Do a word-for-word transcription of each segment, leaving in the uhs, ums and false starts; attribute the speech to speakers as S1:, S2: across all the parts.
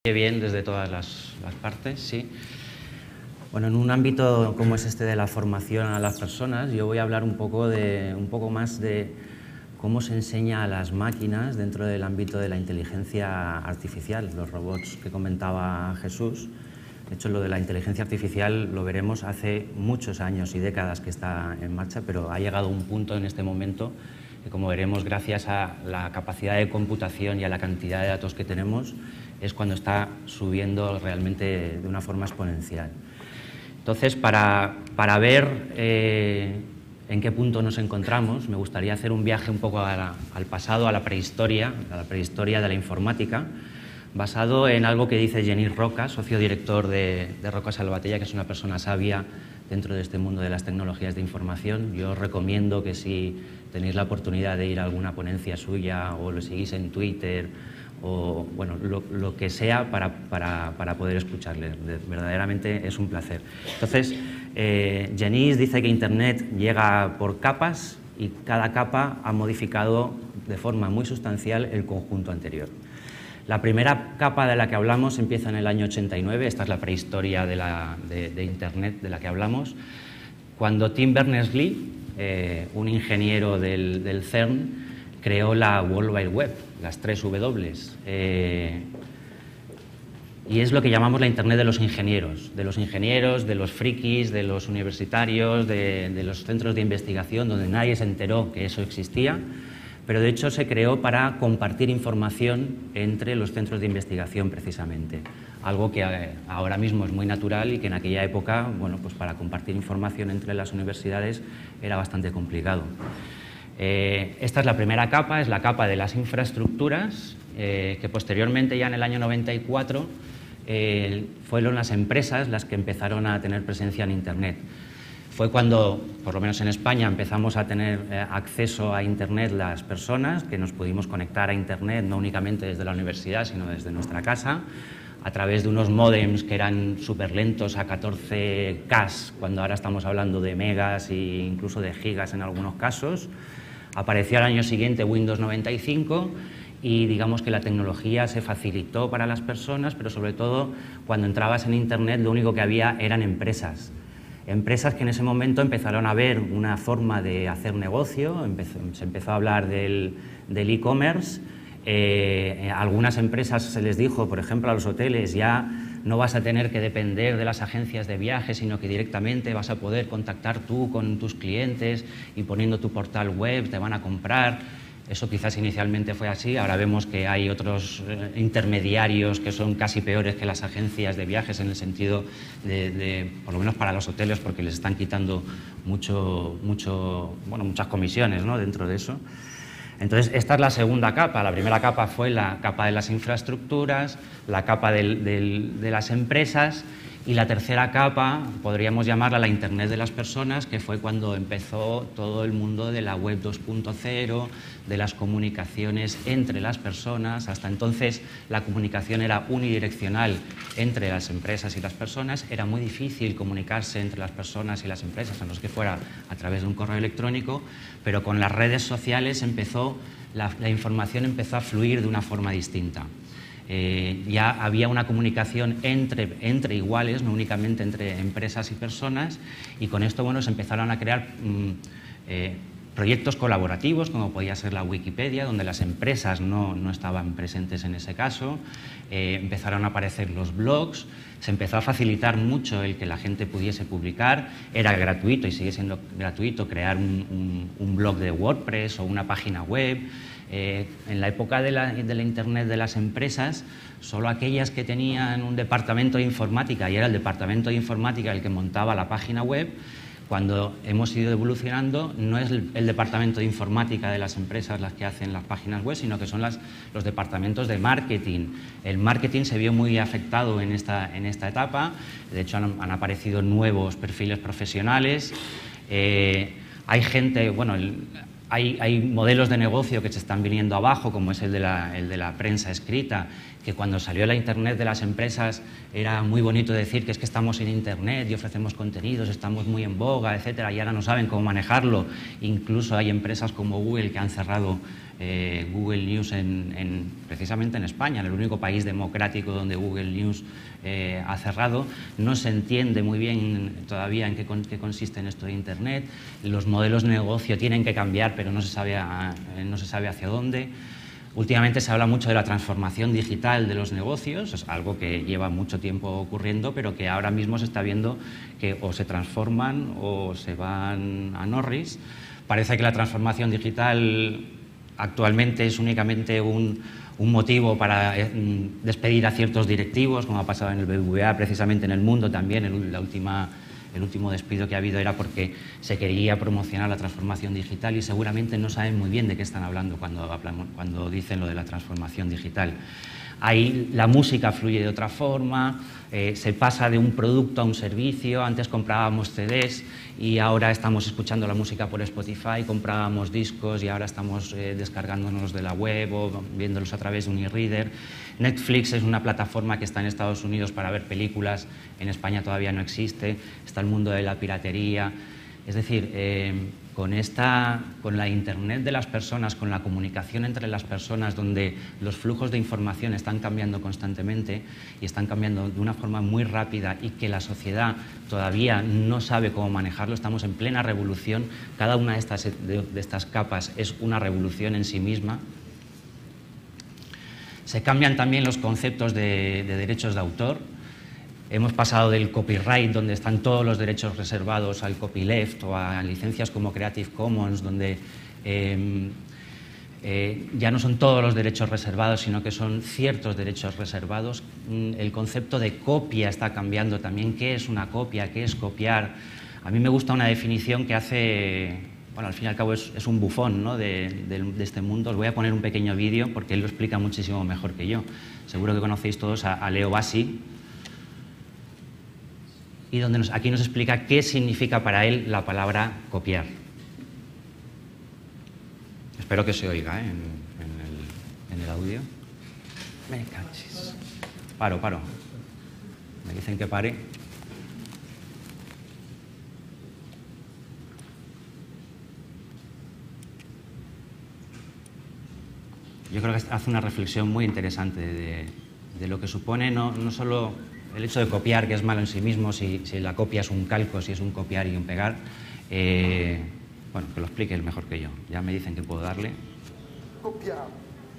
S1: Bien desde todas las, las partes, sí. Bueno, en un ámbito como es este de la formación a las personas, yo voy a hablar un poco, de, un poco más de cómo se enseña a las máquinas dentro del ámbito de la inteligencia artificial, los robots que comentaba Jesús. De hecho, lo de la inteligencia artificial lo veremos hace muchos años y décadas que está en marcha, pero ha llegado un punto en este momento que, como veremos, gracias a la capacidad de computación y a la cantidad de datos que tenemos, es cuando está subiendo realmente de una forma exponencial. Entonces, para, para ver eh, en qué punto nos encontramos, me gustaría hacer un viaje un poco a la, al pasado, a la prehistoria, a la prehistoria de la informática, basado en algo que dice Genís Roca, socio director de, de Roca Salvatella, que es una persona sabia dentro de este mundo de las tecnologías de información. Yo os recomiendo que si tenéis la oportunidad de ir a alguna ponencia suya o lo seguís en Twitter o bueno, lo, lo que sea para, para, para poder escucharle. Verdaderamente es un placer. Entonces, eh, Genís dice que Internet llega por capas y cada capa ha modificado de forma muy sustancial el conjunto anterior. La primera capa de la que hablamos empieza en el año ochenta y nueve, esta es la prehistoria de, la, de, de Internet de la que hablamos, cuando Tim Berners-Lee, eh, un ingeniero del, del CERN, creó la World Wide Web, las tres W. Eh, y es lo que llamamos la Internet de los ingenieros, de los ingenieros, de los frikis, de los universitarios, de, de los centros de investigación, donde nadie se enteró que eso existía, pero de hecho se creó para compartir información entre los centros de investigación precisamente, algo que ahora mismo es muy natural y que en aquella época, bueno, pues para compartir información entre las universidades era bastante complicado. Eh, esta es la primera capa, es la capa de las infraestructuras, eh, que posteriormente, ya en el año noventa y cuatro, eh, fueron las empresas las que empezaron a tener presencia en Internet. Fue cuando, por lo menos en España, empezamos a tener eh, acceso a Internet las personas, que nos pudimos conectar a Internet no únicamente desde la universidad, sino desde nuestra casa, a través de unos módems que eran súper lentos a catorce K, cuando ahora estamos hablando de megas e incluso de gigas en algunos casos. Apareció al año siguiente Windows noventa y cinco y digamos que la tecnología se facilitó para las personas, pero sobre todo cuando entrabas en Internet lo único que había eran empresas. Empresas que en ese momento empezaron a ver una forma de hacer negocio, empezó, se empezó a hablar del e-commerce. Eh, algunas empresas se les dijo, por ejemplo, a los hoteles, ya no vas a tener que depender de las agencias de viajes, sino que directamente vas a poder contactar tú con tus clientes y poniendo tu portal web te van a comprar. Eso quizás inicialmente fue así, ahora vemos que hay otros eh, intermediarios que son casi peores que las agencias de viajes en el sentido de, de, por lo menos para los hoteles, porque les están quitando mucho, mucho, bueno, muchas comisiones, ¿no?, dentro de eso. Entonces, esta es la segunda capa. La primera capa fue la capa de las infraestructuras, la capa del, del, de las empresas, y la tercera capa podríamos llamarla la Internet de las personas, que fue cuando empezó todo el mundo de la web dos punto cero, de las comunicaciones entre las personas. Hasta entonces la comunicación era unidireccional entre las empresas y las personas. Era muy difícil comunicarse entre las personas y las empresas, a no ser que fuera a través de un correo electrónico, pero con las redes sociales empezó, la, la información empezó a fluir de una forma distinta. Eh, ya había una comunicación entre, entre iguales, no únicamente entre empresas y personas, y con esto, bueno, se empezaron a crear mmm, eh, proyectos colaborativos, como podía ser la Wikipedia, donde las empresas no, no estaban presentes en ese caso. Eh, empezaron a aparecer los blogs, se empezó a facilitar mucho el que la gente pudiese publicar. Era gratuito y sigue siendo gratuito crear un, un, un blog de WordPress o una página web. Eh, en la época de la, de la Internet de las empresas, solo aquellas que tenían un departamento de informática, y era el departamento de informática el que montaba la página web. Cuando hemos ido evolucionando, no es el, el departamento de informática de las empresas las que hacen las páginas web, sino que son las, los departamentos de marketing. El marketing se vio muy afectado en esta, en esta etapa. De hecho, han, han aparecido nuevos perfiles profesionales. Eh, hay gente, bueno, el, Hay, hay modelos de negocio que se están viniendo abajo, como es el de, la, el de la prensa escrita, que cuando salió la Internet de las empresas era muy bonito decir que es que estamos en Internet y ofrecemos contenidos, estamos muy en boga, etcétera, y ahora no saben cómo manejarlo. Incluso hay empresas como Google que han cerrado eh, Google News en, en, precisamente en España, en el único país democrático donde Google News eh, ha cerrado. No se entiende muy bien todavía en qué, con, qué consiste en esto de Internet. Los modelos de negocio tienen que cambiar, pero no se sabe, a, no se sabe hacia dónde. Últimamente se habla mucho de la transformación digital de los negocios, es algo que lleva mucho tiempo ocurriendo, pero que ahora mismo se está viendo que o se transforman o se van a Norris. Parece que la transformación digital actualmente es únicamente un, un motivo para despedir a ciertos directivos, como ha pasado en el B B V A, precisamente en el mundo también, en la última... El último despido que ha habido era porque se quería promocionar la transformación digital y seguramente no saben muy bien de qué están hablando cuando, cuando dicen lo de la transformación digital. Ahí la música fluye de otra forma, eh, se pasa de un producto a un servicio. Antes comprábamos C Ds y ahora estamos escuchando la música por Spotify, comprábamos discos y ahora estamos eh, descargándonos de la web o viéndolos a través de un e-reader. Netflix es una plataforma que está en Estados Unidos para ver películas, en España todavía no existe, está el mundo de la piratería. Es decir, eh, con, esta, con la Internet de las personas, con la comunicación entre las personas, donde los flujos de información están cambiando constantemente y están cambiando de una forma muy rápida y que la sociedad todavía no sabe cómo manejarlo, estamos en plena revolución. Cada una de estas, de, de estas capas es una revolución en sí misma. Se cambian también los conceptos de, de derechos de autor. Hemos pasado del copyright, donde están todos los derechos reservados, al copyleft o a licencias como Creative Commons, donde eh, eh, ya no son todos los derechos reservados, sino que son ciertos derechos reservados. El concepto de copia está cambiando también. ¿Qué es una copia? ¿Qué es copiar? A mí me gusta una definición que hace... Bueno, al fin y al cabo es, es un bufón, ¿no?, de, de, de este mundo. Os voy a poner un pequeño vídeo porque él lo explica muchísimo mejor que yo. Seguro que conocéis todos a, a Leo Bassi, y donde nos, aquí nos explica qué significa para él la palabra copiar. Espero que se oiga, ¿eh?, en, en, el, en el audio. Me cachis. Paro, paro. Me dicen que pare. Yo creo que hace una reflexión muy interesante de, de lo que supone no, no solo el hecho de copiar, que es malo en sí mismo, si, si la copia es un calco, si es un copiar y un pegar. Eh, bueno, que lo explique él mejor que yo. Ya me dicen que puedo darle.
S2: Copiar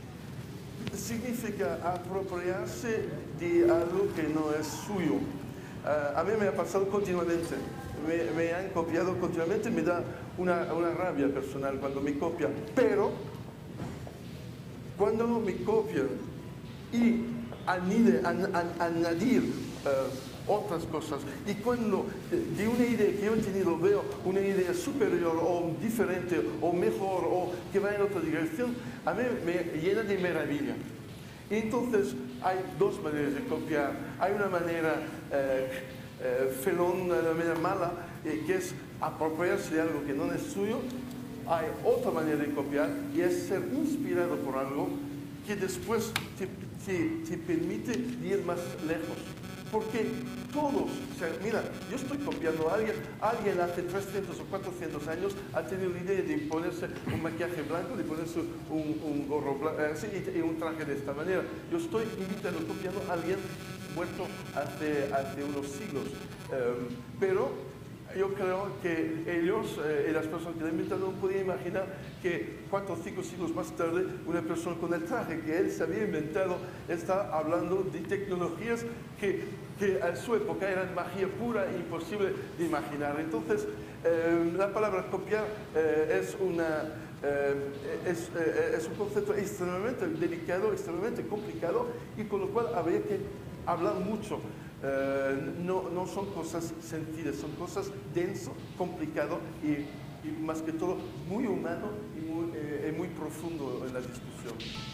S2: significa apropiarse de algo que no es suyo. Uh, a mí me ha pasado continuamente. Me, me han copiado continuamente, me da una, una rabia personal cuando me copian. Pero cuando me copian y añade, an, an, añadir uh, otras cosas, y cuando de, de una idea que yo he tenido veo una idea superior o diferente o mejor o que va en otra dirección, a mí me llena de maravilla. Y entonces hay dos maneras de copiar. Hay una manera eh, eh, felón, una manera mala, eh, que es apropiarse de algo que no es suyo. Hay otra manera de copiar y es ser inspirado por algo que después te, te, te permite ir más lejos. Porque todos, o sea, mira, yo estoy copiando a alguien, alguien hace trescientos o cuatrocientos años ha tenido la idea de ponerse un maquillaje blanco, de ponerse un, un gorro blanco, así, y un traje de esta manera. Yo estoy imitando, copiando a alguien muerto hace, hace unos siglos. Um, pero yo creo que ellos eh, y las personas que lo han inventado no podían imaginar que cuatro o cinco siglos más tarde una persona con el traje que él se había inventado está hablando de tecnologías que, que a su época eran magia pura e imposible de imaginar. Entonces, eh, la palabra copiar eh, es, una, eh, es, eh, es un concepto extremadamente delicado, extremadamente complicado y con lo cual habría que hablar mucho. Uh, no, no son cosas sencillas, son cosas denso, complicado y, y más que todo muy humano y muy, eh, muy profundo en la discusión.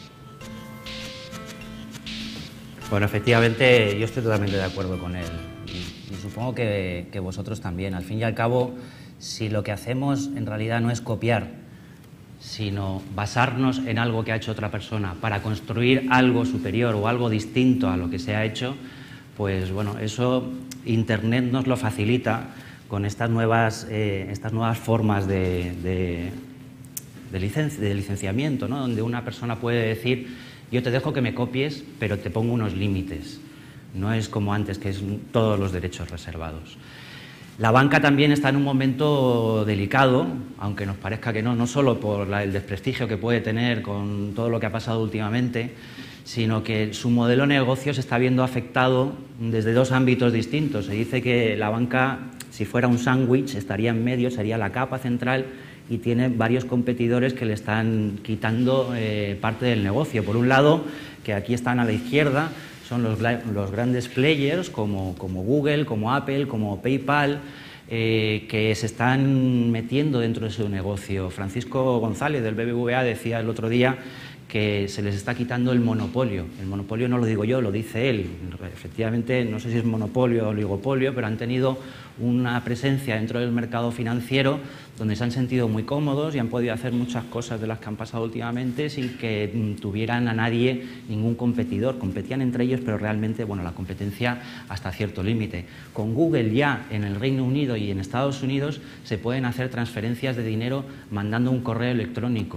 S1: Bueno, efectivamente yo estoy totalmente de acuerdo con él y, y supongo que, que vosotros también. Al fin y al cabo, si lo que hacemos en realidad no es copiar, sino basarnos en algo que ha hecho otra persona para construir algo superior o algo distinto a lo que se ha hecho, pues bueno, eso Internet nos lo facilita con estas nuevas, eh, estas nuevas formas de, de, de, licenci de licenciamiento, ¿no? Donde una persona puede decir, yo te dejo que me copies, pero te pongo unos límites. No es como antes, que es todos los derechos reservados. La banca también está en un momento delicado, aunque nos parezca que no, no solo por la, el desprestigio que puede tener con todo lo que ha pasado últimamente, sino que su modelo de negocio se está viendo afectado desde dos ámbitos distintos. Se dice que la banca, si fuera un sándwich, estaría en medio, sería la capa central y tiene varios competidores que le están quitando eh, parte del negocio. Por un lado, que aquí están a la izquierda, son los, los grandes players como, como Google, como Apple, como PayPal, eh, que se están metiendo dentro de su negocio. Francisco González del B B V A decía el otro día que se les está quitando el monopolio. El monopolio no lo digo yo, lo dice él. Efectivamente, no sé si es monopolio o oligopolio, pero han tenido una presencia dentro del mercado financiero donde se han sentido muy cómodos y han podido hacer muchas cosas de las que han pasado últimamente sin que tuvieran a nadie, ningún competidor. Competían entre ellos, pero realmente, bueno, la competencia hasta cierto límite. Con Google ya en el Reino Unido y en Estados Unidos se pueden hacer transferencias de dinero mandando un correo electrónico.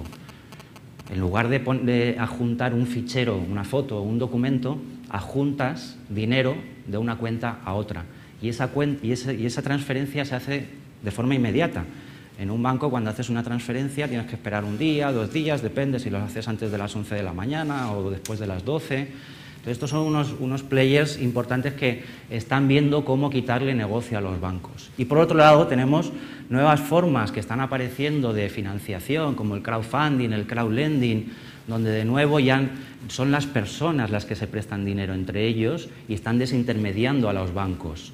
S1: En lugar de, de adjuntar un fichero, una foto o un documento, adjuntas dinero de una cuenta a otra. Y esa, cuenta, y, esa, y esa transferencia se hace de forma inmediata. En un banco, cuando haces una transferencia, tienes que esperar un día, dos días, depende si lo haces antes de las once de la mañana o después de las doce. Entonces, estos son unos, unos players importantes que están viendo cómo quitarle negocio a los bancos. Y por otro lado, tenemos nuevas formas que están apareciendo de financiación, como el crowdfunding, el crowdlending, donde de nuevo ya son las personas las que se prestan dinero entre ellos y están desintermediando a los bancos.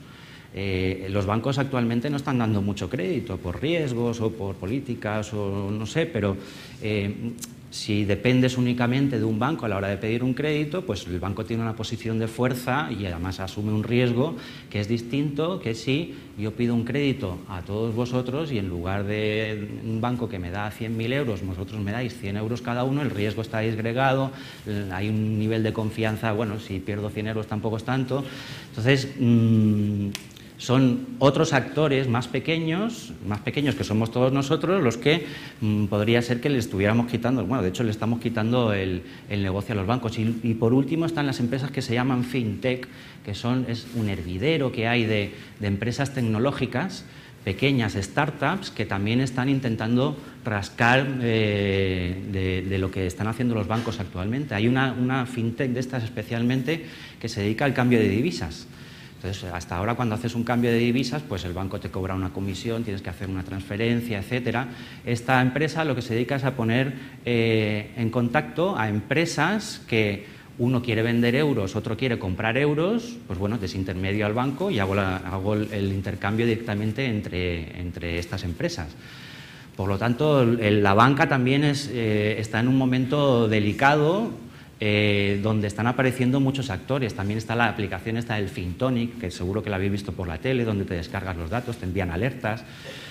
S1: Eh, los bancos actualmente no están dando mucho crédito por riesgos o por políticas o no sé, pero eh, si dependes únicamente de un banco a la hora de pedir un crédito, pues el banco tiene una posición de fuerza y además asume un riesgo que es distinto que si yo pido un crédito a todos vosotros y en lugar de un banco que me da cien mil euros, vosotros me dais cien euros cada uno, el riesgo está disgregado, hay un nivel de confianza, bueno, si pierdo cien euros tampoco es tanto. Entonces, mmm, son otros actores más pequeños, más pequeños que somos todos nosotros, los que mmm, podría ser que le estuviéramos quitando, bueno, de hecho le estamos quitando el, el negocio a los bancos. Y, y por último están las empresas que se llaman fintech, que son, es un hervidero que hay de, de empresas tecnológicas, pequeñas startups, que también están intentando rascar eh, de, de lo que están haciendo los bancos actualmente. Hay una, una fintech de estas especialmente que se dedica al cambio de divisas. Entonces, hasta ahora cuando haces un cambio de divisas, pues el banco te cobra una comisión, tienes que hacer una transferencia, etcétera. Esta empresa lo que se dedica es a poner eh, en contacto a empresas que uno quiere vender euros, otro quiere comprar euros, pues bueno, desintermedio al banco y hago, la, hago el intercambio directamente entre, entre estas empresas. Por lo tanto, el, la banca también es, eh, está en un momento delicado, Eh, donde están apareciendo muchos actores. También está la aplicación esta del Fintonic, que seguro que la habéis visto por la tele, donde te descargas los datos, te envían alertas.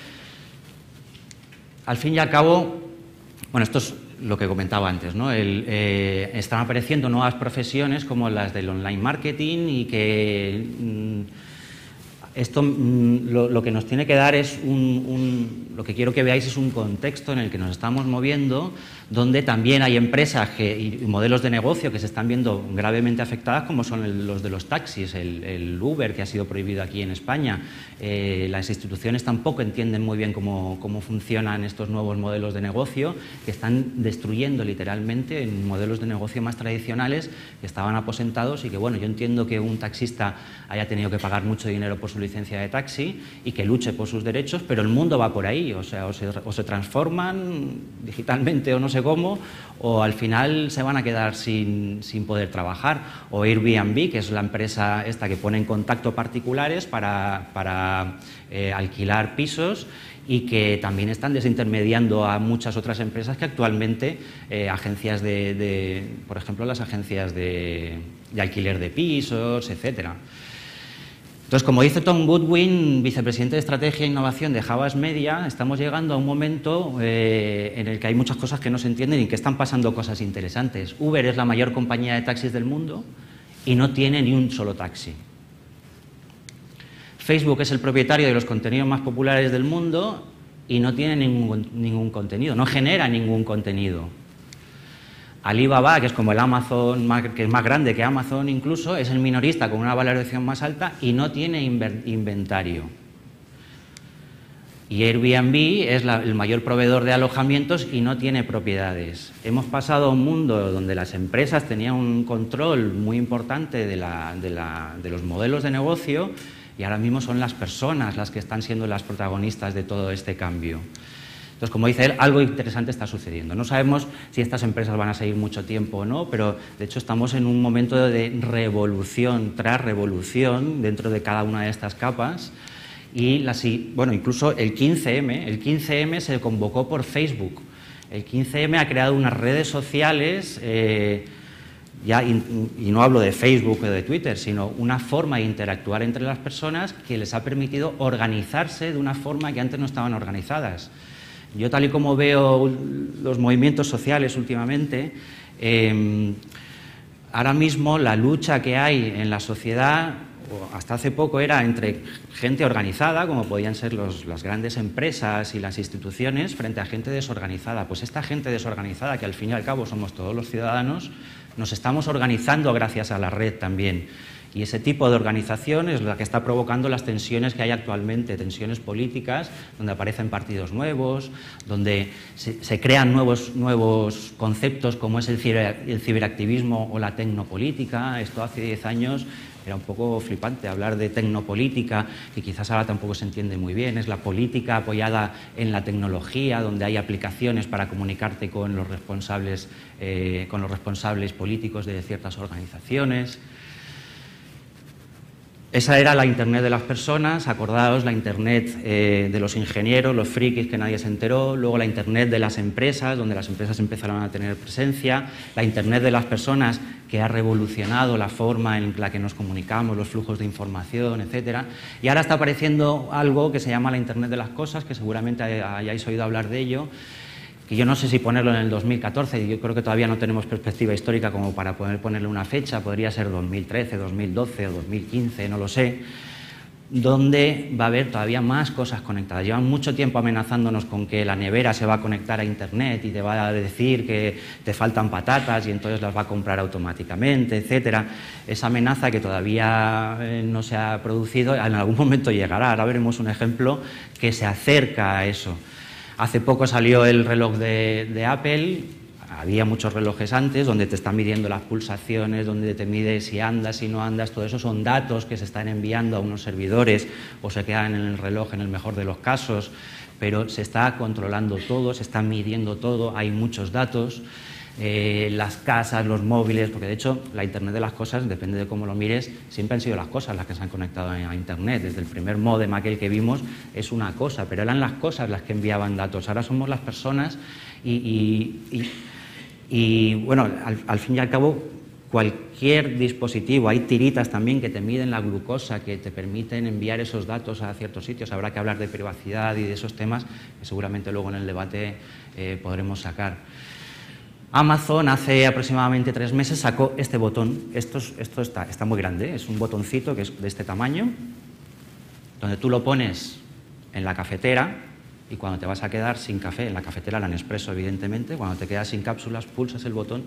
S1: Al fin y al cabo, bueno, esto es lo que comentaba antes, ¿no? El, eh, están apareciendo nuevas profesiones como las del online marketing y que mmm, esto mmm, lo, lo que nos tiene que dar es un, un, lo que quiero que veáis es un contexto en el que nos estamos moviendo, donde también hay empresas que, y modelos de negocio que se están viendo gravemente afectadas, como son el, los de los taxis, el, el Uber, que ha sido prohibido aquí en España. Eh, las instituciones tampoco entienden muy bien cómo, cómo funcionan estos nuevos modelos de negocio, que están destruyendo literalmente en modelos de negocio más tradicionales que estaban aposentados y que, bueno, yo entiendo que un taxista haya tenido que pagar mucho dinero por su licencia de taxi y que luche por sus derechos, pero el mundo va por ahí, o sea, o se, o se transforman digitalmente o no sé cómo, o al final se van a quedar sin, sin poder trabajar. O Airbnb, que es la empresa esta que pone en contacto particulares para, para eh, alquilar pisos y que también están desintermediando a muchas otras empresas que actualmente, eh, agencias de, de, por ejemplo, las agencias de, de alquiler de pisos, etcétera. Entonces, como dice Tom Goodwin, vicepresidente de Estrategia e Innovación de Havas Media, estamos llegando a un momento eh, en el que hay muchas cosas que no se entienden y que están pasando cosas interesantes. Uber es la mayor compañía de taxis del mundo y no tiene ni un solo taxi. Facebook es el propietario de los contenidos más populares del mundo y no tiene ningún, ningún contenido, no genera ningún contenido. Alibaba, que es como el Amazon, que es más grande que Amazon incluso, es el minorista con una valoración más alta y no tiene inventario. Y Airbnb es la, el mayor proveedor de alojamientos y no tiene propiedades. Hemos pasado a un mundo donde las empresas tenían un control muy importante de, la, de, la, de los modelos de negocio y ahora mismo son las personas las que están siendo las protagonistas de todo este cambio. Entonces, como dice él, algo interesante está sucediendo. No sabemos si estas empresas van a seguir mucho tiempo o no, pero de hecho estamos en un momento de revolución tras revolución dentro de cada una de estas capas. Y las, bueno, incluso el quince eme, el quince eme se convocó por Facebook. El quince eme ha creado unas redes sociales, eh, ya, y, y no hablo de Facebook o de Twitter, sino una forma de interactuar entre las personas que les ha permitido organizarse de una forma que antes no estaban organizadas. Yo, tal y como veo los movimientos sociales últimamente, eh, ahora mismo la lucha que hay en la sociedad, hasta hace poco, era entre gente organizada, como podían ser los, las grandes empresas y las instituciones, frente a gente desorganizada. Pues esta gente desorganizada, que al fin y al cabo somos todos los ciudadanos, nos estamos organizando gracias a la red también. Y ese tipo de organización es la que está provocando las tensiones que hay actualmente, tensiones políticas, donde aparecen partidos nuevos, donde se, se crean nuevos, nuevos conceptos como es el, ciber, el ciberactivismo o la tecnopolítica. Esto hace diez años era un poco flipante hablar de tecnopolítica, que quizás ahora tampoco se entiende muy bien. Es la política apoyada en la tecnología, donde hay aplicaciones para comunicarte con los responsables, eh, con los responsables políticos de ciertas organizaciones. Esa era la Internet de las personas, acordaos, la Internet eh, de los ingenieros, los frikis que nadie se enteró, luego la Internet de las empresas, donde las empresas empezaron a tener presencia, la Internet de las personas, que ha revolucionado la forma en la que nos comunicamos, los flujos de información, etcétera. Y ahora está apareciendo algo que se llama la Internet de las cosas, que seguramente hayáis oído hablar de ello, que yo no sé si ponerlo en el dos mil catorce, yo creo que todavía no tenemos perspectiva histórica como para poder ponerle una fecha, podría ser dos mil trece, dos mil doce o dos mil quince, no lo sé, donde va a haber todavía más cosas conectadas. Llevan mucho tiempo amenazándonos con que la nevera se va a conectar a Internet y te va a decir que te faltan patatas y entonces las va a comprar automáticamente, etcétera. Esa amenaza que todavía no se ha producido, en algún momento llegará. Ahora veremos un ejemplo que se acerca a eso. Hace poco salió el reloj de, de Apple, había muchos relojes antes donde te están midiendo las pulsaciones, donde te mide si andas, si no andas, todo eso son datos que se están enviando a unos servidores o se quedan en el reloj en el mejor de los casos, pero se está controlando todo, se está midiendo todo, hay muchos datos. Eh, las casas, los móviles, porque de hecho la Internet de las cosas, depende de cómo lo mires, siempre han sido las cosas las que se han conectado a Internet. Desde el primer módem aquel que vimos es una cosa, pero eran las cosas las que enviaban datos. Ahora somos las personas y, y, y, y bueno, al, al fin y al cabo cualquier dispositivo, hay tiritas también que te miden la glucosa, que te permiten enviar esos datos a ciertos sitios. Habrá que hablar de privacidad y de esos temas que seguramente luego en el debate eh, podremos sacar. Amazon hace aproximadamente tres meses sacó este botón. Esto, esto está, está muy grande, es un botoncito que es de este tamaño, donde tú lo pones en la cafetera y cuando te vas a quedar sin café, en la cafetera la Nespresso evidentemente, cuando te quedas sin cápsulas pulsas el botón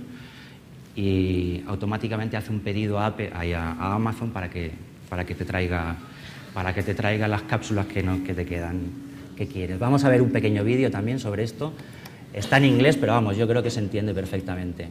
S1: y automáticamente hace un pedido a, a Amazon para que, para que te traiga, para que te traiga las cápsulas que, no, que te quedan, que quieres. Vamos a ver un pequeño vídeo también sobre esto. Está en inglés, pero vamos, yo creo que se entiende perfectamente.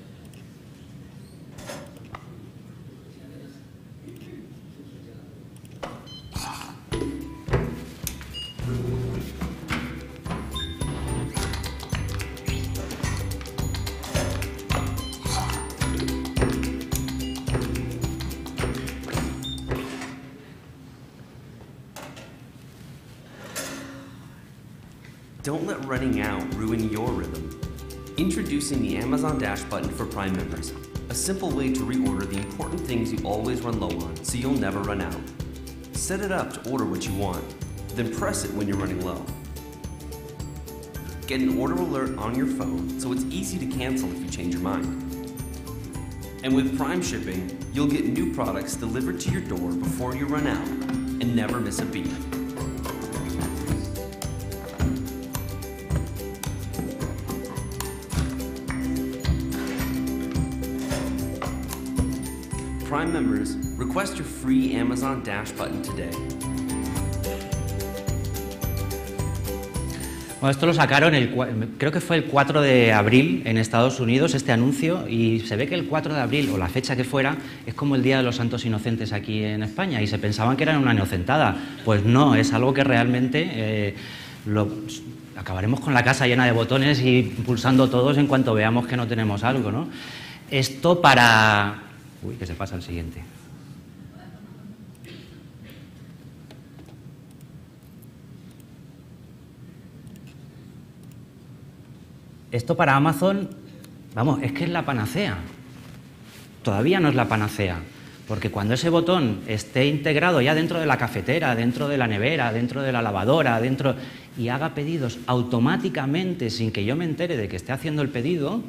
S3: Don't let running out ruin your rhythm. Introducing the Amazon Dash button for Prime members, a simple way to reorder the important things you always run low on so you'll never run out. set it up to order what you want, then press it when you're running low. Get an order alert on your phone so it's easy to cancel if you change your mind. And with Prime shipping, you'll get new products delivered to your door before you run out and never miss a beat. Prime members, request your free Amazon Dash button today.
S1: Bueno, esto lo sacaron, el, creo que fue el cuatro de abril en Estados Unidos, este anuncio, y se ve que el cuatro de abril, o la fecha que fuera, es como el Día de los Santos Inocentes aquí en España, y se pensaban que era una inocentada. Pues no, es algo que realmente eh, lo, acabaremos con la casa llena de botones y pulsando todos en cuanto veamos que no tenemos algo, ¿no? Esto para... Uy, que se pasa el siguiente. Esto para Amazon, vamos, es que es la panacea. Todavía no es la panacea, porque cuando ese botón esté integrado ya dentro de la cafetera, dentro de la nevera, dentro de la lavadora, dentro y haga pedidos automáticamente sin que yo me entere de que esté haciendo el pedido,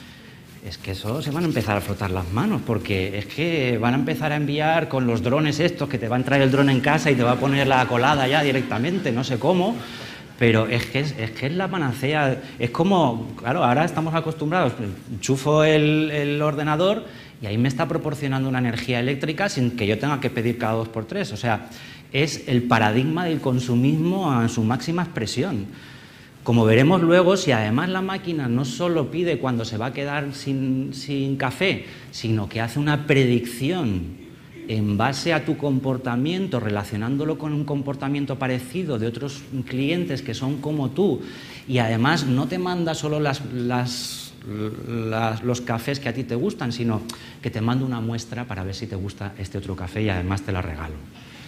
S1: es que eso se van a empezar a frotar las manos, porque es que van a empezar a enviar con los drones estos, que te va a entrar el dron en casa y te va a poner la colada ya directamente, no sé cómo. Pero es que es, es que es la panacea, es como, claro, ahora estamos acostumbrados, enchufo el, el ordenador y ahí me está proporcionando una energía eléctrica sin que yo tenga que pedir cada dos por tres, o sea, es el paradigma del consumismo en su máxima expresión. Como veremos luego, si además la máquina no solo pide cuando se va a quedar sin, sin café, sino que hace una predicción en base a tu comportamiento, relacionándolo con un comportamiento parecido de otros clientes que son como tú, y además no te manda solo las, las, las, los cafés que a ti te gustan, sino que te manda una muestra para ver si te gusta este otro café y además te la regalo.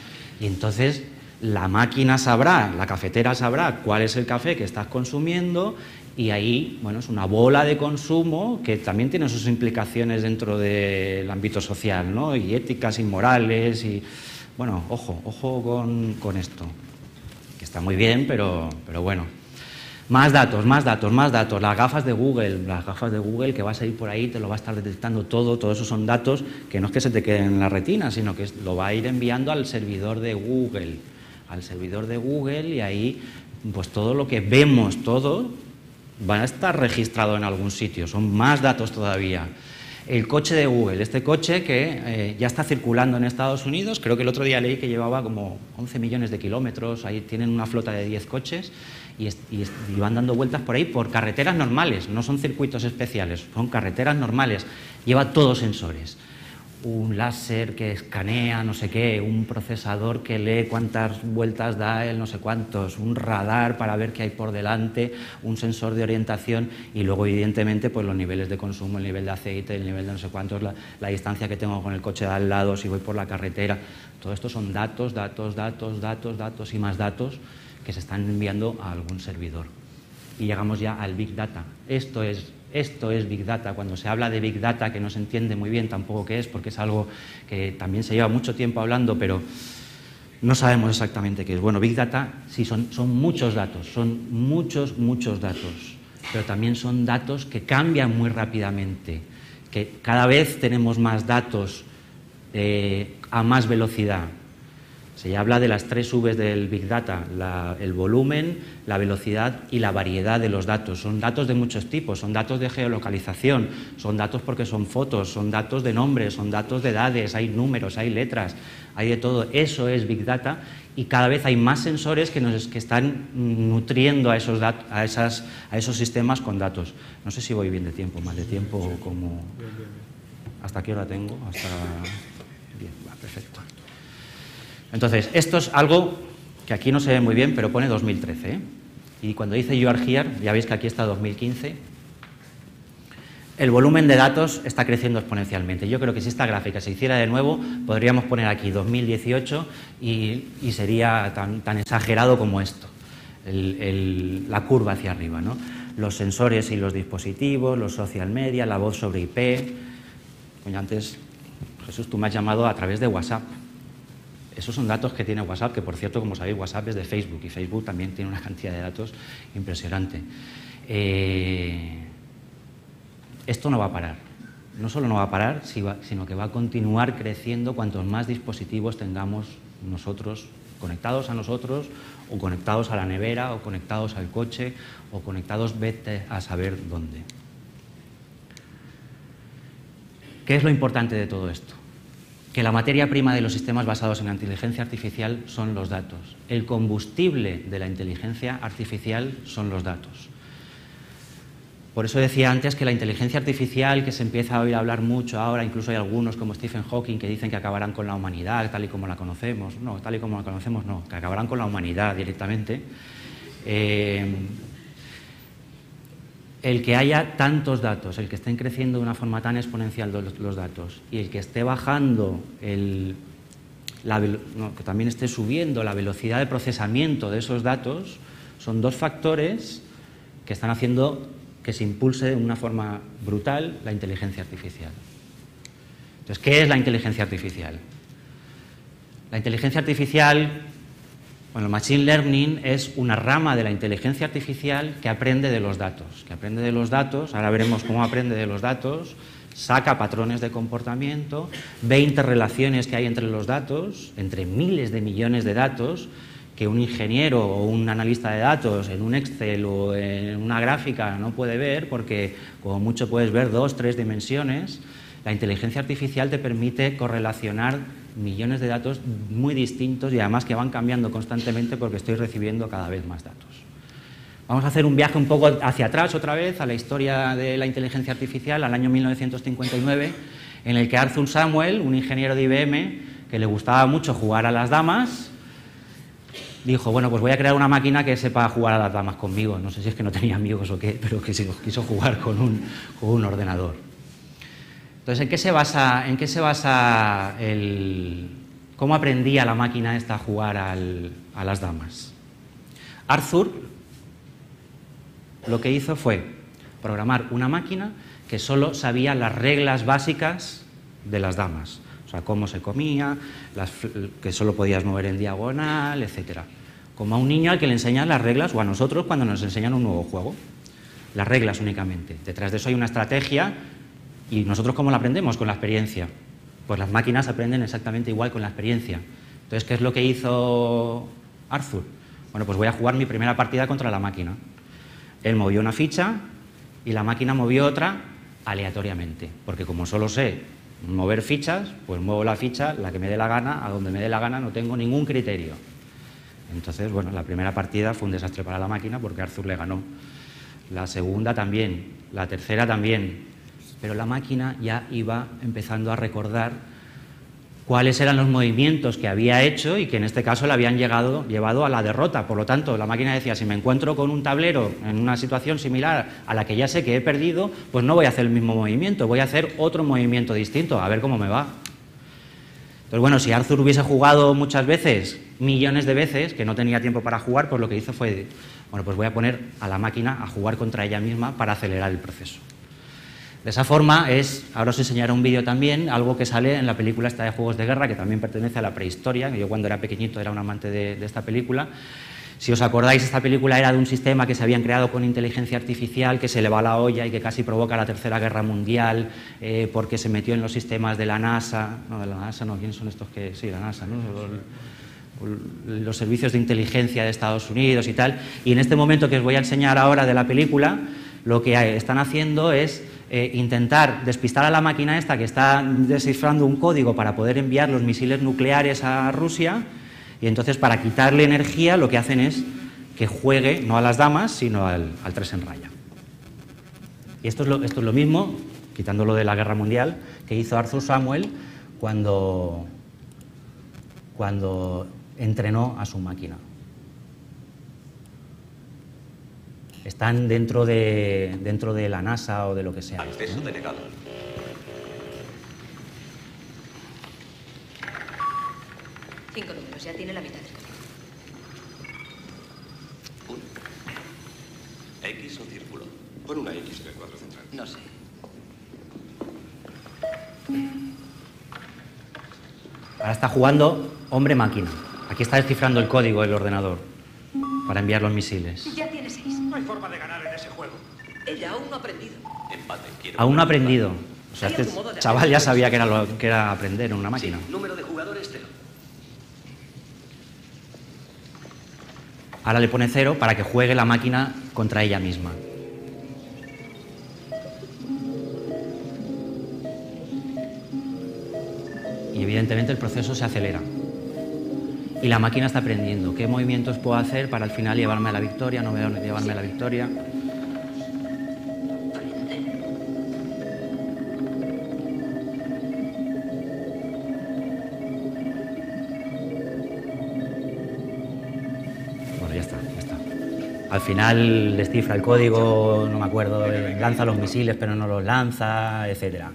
S1: Y entonces la máquina sabrá, la cafetera sabrá cuál es el café que estás consumiendo, y ahí, bueno, es una bola de consumo que también tiene sus implicaciones dentro del ámbito social, ¿no? Y éticas y morales y, bueno, ojo, ojo con, con esto, que está muy bien, pero, pero bueno. Más datos, más datos, más datos. Las gafas de Google, las gafas de Google que vas a ir por ahí, te lo va a estar detectando todo, todo eso son datos que no es que se te queden en la retina, sino que lo va a ir enviando al servidor de Google, al servidor de Google, y ahí, pues todo lo que vemos, todo, van a estar registrado en algún sitio, son más datos todavía. El coche de Google, este coche que eh, ya está circulando en Estados Unidos, creo que el otro día leí que llevaba como once millones de kilómetros, ahí tienen una flota de diez coches y, est y, est y van dando vueltas por ahí por carreteras normales, no son circuitos especiales, son carreteras normales, lleva todos sensores. Un láser que escanea no sé qué, un procesador que lee cuántas vueltas da el no sé cuántos, un radar para ver qué hay por delante, un sensor de orientación y luego evidentemente pues los niveles de consumo, el nivel de aceite, el nivel de no sé cuántos, la, la distancia que tengo con el coche de al lado, si voy por la carretera. Todo esto son datos, datos, datos, datos, datos y más datos que se están enviando a algún servidor. Y llegamos ya al Big Data. Esto es Esto es Big Data. Cuando se habla de Big Data, que no se entiende muy bien tampoco qué es, porque es algo que también se lleva mucho tiempo hablando, pero no sabemos exactamente qué es. Bueno, Big Data sí son, son muchos datos, son muchos, muchos datos, pero también son datos que cambian muy rápidamente, que cada vez tenemos más datos eh, a más velocidad. Se habla de las tres V's del Big Data, la, el volumen, la velocidad y la variedad de los datos. Son datos de muchos tipos, son datos de geolocalización, son datos porque son fotos, son datos de nombres, son datos de edades, hay números, hay letras, hay de todo. Eso es Big Data y cada vez hay más sensores que, nos, que están nutriendo a esos, dat a, esas, a esos sistemas con datos. No sé si voy bien de tiempo, más de tiempo o como... ¿Hasta qué hora tengo? Hasta... Bien, va, perfecto. Entonces, esto es algo que aquí no se ve muy bien, pero pone dos mil trece, ¿eh? Y cuando dice You are here, ya veis que aquí está dos mil quince. El volumen de datos está creciendo exponencialmente. Yo creo que si esta gráfica se hiciera de nuevo, podríamos poner aquí dos mil dieciocho y, y sería tan, tan exagerado como esto, el, el, la curva hacia arriba, ¿no? Los sensores y los dispositivos, los social media, la voz sobre I P. Pues antes, Jesús, tú me has llamado a través de WhatsApp. Esos son datos que tiene WhatsApp, que por cierto, como sabéis, WhatsApp es de Facebook y Facebook también tiene una cantidad de datos impresionante. Eh, esto no va a parar. No solo no va a parar, sino que va a continuar creciendo cuantos más dispositivos tengamos nosotros conectados a nosotros, o conectados a la nevera, o conectados al coche, o conectados vete a saber dónde. ¿Qué es lo importante de todo esto? Que la materia prima de los sistemas basados en la inteligencia artificial son los datos. El combustible de la inteligencia artificial son los datos. Por eso decía antes que la inteligencia artificial, que se empieza a oír hablar mucho ahora, incluso hay algunos como Stephen Hawking que dicen que acabarán con la humanidad tal y como la conocemos. No, tal y como la conocemos no, que acabarán con la humanidad directamente. Eh, el que haya tantos datos, el que estén creciendo de una forma tan exponencial los, los datos y el que esté bajando, el, la, no, que también esté subiendo la velocidad de procesamiento de esos datos, son dos factores que están haciendo que se impulse de una forma brutal la inteligencia artificial. Entonces, ¿qué es la inteligencia artificial? La inteligencia artificial, bueno, el Machine Learning es una rama de la inteligencia artificial que aprende de los datos, que aprende de los datos, ahora veremos cómo aprende de los datos, saca patrones de comportamiento, ve interrelaciones que hay entre los datos, entre miles de millones de datos, que un ingeniero o un analista de datos en un Excel o en una gráfica no puede ver, porque como mucho puedes ver dos, tres dimensiones. La inteligencia artificial te permite correlacionar millones de datos muy distintos y además que van cambiando constantemente porque estoy recibiendo cada vez más datos. Vamos a hacer un viaje un poco hacia atrás otra vez a la historia de la inteligencia artificial, al año mil novecientos cincuenta y nueve, en el que Arthur Samuel, un ingeniero de I B M que le gustaba mucho jugar a las damas, dijo, bueno, pues voy a crear una máquina que sepa jugar a las damas conmigo. No sé si es que no tenía amigos o qué, pero que se quiso jugar con un, con un ordenador. Entonces, ¿en qué se basa, en qué se basa el, cómo aprendía la máquina esta a jugar al, a las damas? Arthur lo que hizo fue programar una máquina que solo sabía las reglas básicas de las damas. O sea, cómo se comía, las, que solo podías mover en diagonal, etcétera. Como a un niño al que le enseñan las reglas, o a nosotros cuando nos enseñan un nuevo juego. Las reglas únicamente. Detrás de eso hay una estrategia, y nosotros ¿cómo la aprendemos? Con la experiencia. Pues las máquinas aprenden exactamente igual con la experiencia. Entonces, ¿qué es lo que hizo Arthur? Bueno, pues voy a jugar mi primera partida contra la máquina. Él movió una ficha y la máquina movió otra aleatoriamente, porque como solo sé mover fichas, pues muevo la ficha, la que me dé la gana, a donde me dé la gana, no tengo ningún criterio. Entonces, bueno, la primera partida fue un desastre para la máquina porque Arthur le ganó. La segunda también, la tercera también, pero la máquina ya iba empezando a recordar cuáles eran los movimientos que había hecho y que en este caso le habían llegado, llevado a la derrota. Por lo tanto, la máquina decía, si me encuentro con un tablero en una situación similar a la que ya sé que he perdido, pues no voy a hacer el mismo movimiento, voy a hacer otro movimiento distinto, a ver cómo me va. Entonces, bueno, si Arthur hubiese jugado muchas veces, millones de veces, que no tenía tiempo para jugar, pues lo que hizo fue, bueno, pues voy a poner a la máquina a jugar contra ella misma para acelerar el proceso. De esa forma es, ahora os enseñaré un vídeo también, algo que sale en la película esta de Juegos de Guerra, que también pertenece a la prehistoria, que yo cuando era pequeñito era un amante de, de esta película. Si os acordáis, esta película era de un sistema que se habían creado con inteligencia artificial, que se le va la olla y que casi provoca la Tercera Guerra Mundial, eh, porque se metió en los sistemas de la NASA, no, de la NASA no, ¿quiénes son estos que...? Sí, la NASA, ¿no? Los, los servicios de inteligencia de Estados Unidos y tal, y en este momento que os voy a enseñar ahora de la película, lo que están haciendo es Eh, intentar despistar a la máquina esta que está descifrando un código para poder enviar los misiles nucleares a Rusia, y entonces para quitarle energía lo que hacen es que juegue no a las damas sino al, al tres en raya. Y esto es, lo, esto es lo mismo, quitándolo de la Guerra Mundial, que hizo Arthur Samuel cuando, cuando entrenó a su máquina. Están dentro de, dentro de la NASA o de lo que sea.
S4: Acceso denegado.
S5: Cinco números, ya tiene la mitad.
S4: Uno. ¿X o círculo? Pon una X en el cuadro central.
S5: No sé.
S1: Ahora está jugando hombre-máquina. Aquí está descifrando el código del ordenador para enviar los misiles.
S5: Ya tiene seis.
S6: No hay forma de ganar en ese juego.
S5: Ella aún no ha aprendido.
S4: Empate. Quiero
S1: Aún no ha
S4: un empate.
S1: aprendido. O sea, este chaval ya sabía que era, lo, que era aprender en una máquina.
S4: Sí, número de jugadores cero.
S1: Ahora le pone cero para que juegue la máquina contra ella misma. Y evidentemente el proceso se acelera. Y la máquina está aprendiendo qué movimientos puedo hacer para al final llevarme a la victoria, no llevarme a la victoria. Bueno, ya está, ya está. Al final descifra el código, no me acuerdo, lanza los misiles pero no los lanza, etcétera.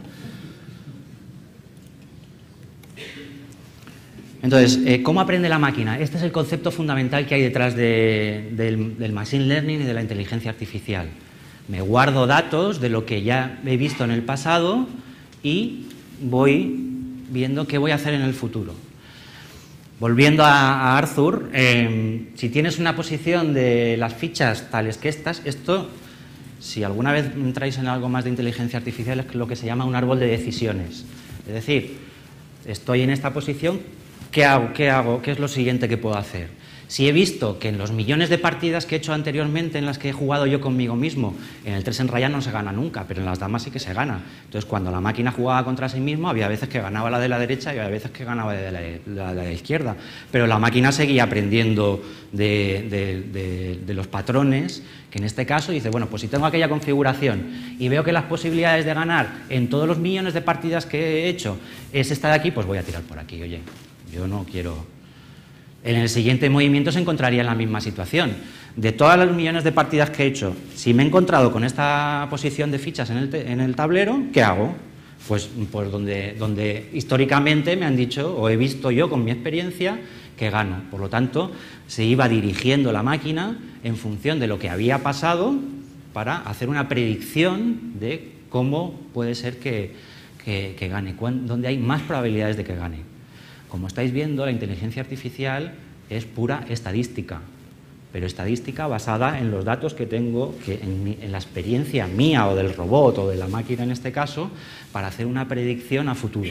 S1: Entonces, eh, ¿cómo aprende la máquina? Este es el concepto fundamental que hay detrás de, del, del machine learning y de la inteligencia artificial. Me guardo datos de lo que ya he visto en el pasado y voy viendo qué voy a hacer en el futuro. Volviendo a, a Arthur, eh, si tienes una posición de las fichas tales que estas, esto, si alguna vez entráis en algo más de inteligencia artificial, es lo que se llama un árbol de decisiones. Es decir, estoy en esta posición, ¿qué hago? ¿Qué hago? ¿Qué es lo siguiente que puedo hacer? Si he visto que en los millones de partidas que he hecho anteriormente, en las que he jugado yo conmigo mismo, en el tres en raya no se gana nunca, pero en las damas sí que se gana. Entonces, cuando la máquina jugaba contra sí misma, había veces que ganaba la de la derecha y había veces que ganaba de la de la, de la izquierda. Pero la máquina seguía aprendiendo de, de, de, de los patrones, que en este caso dice, bueno, pues si tengo aquella configuración y veo que las posibilidades de ganar en todos los millones de partidas que he hecho es esta de aquí, pues voy a tirar por aquí. Oye, yo no quiero... En el siguiente movimiento se encontraría en la misma situación. De todas las millones de partidas que he hecho, si me he encontrado con esta posición de fichas en el, en el tablero, ¿qué hago? Pues, pues donde, donde históricamente me han dicho, o he visto yo con mi experiencia, que gano. Por lo tanto, se iba dirigiendo la máquina en función de lo que había pasado para hacer una predicción de cómo puede ser que, que, que gane, dónde hay más probabilidades de que gane. Como estáis viendo, la inteligencia artificial es pura estadística, pero estadística basada en los datos que tengo, que en, mi, en la experiencia mía o del robot o de la máquina en este caso, para hacer una predicción a futuro.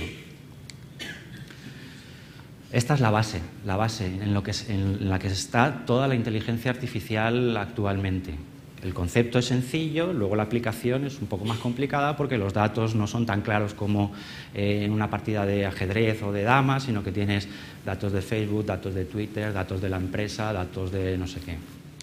S1: Esta es la base, la base en, lo que, en la que está toda la inteligencia artificial actualmente. El concepto es sencillo, luego la aplicación es un poco más complicada porque los datos no son tan claros como eh, en una partida de ajedrez o de damas, sino que tienes datos de Facebook, datos de Twitter, datos de la empresa, datos de no sé qué.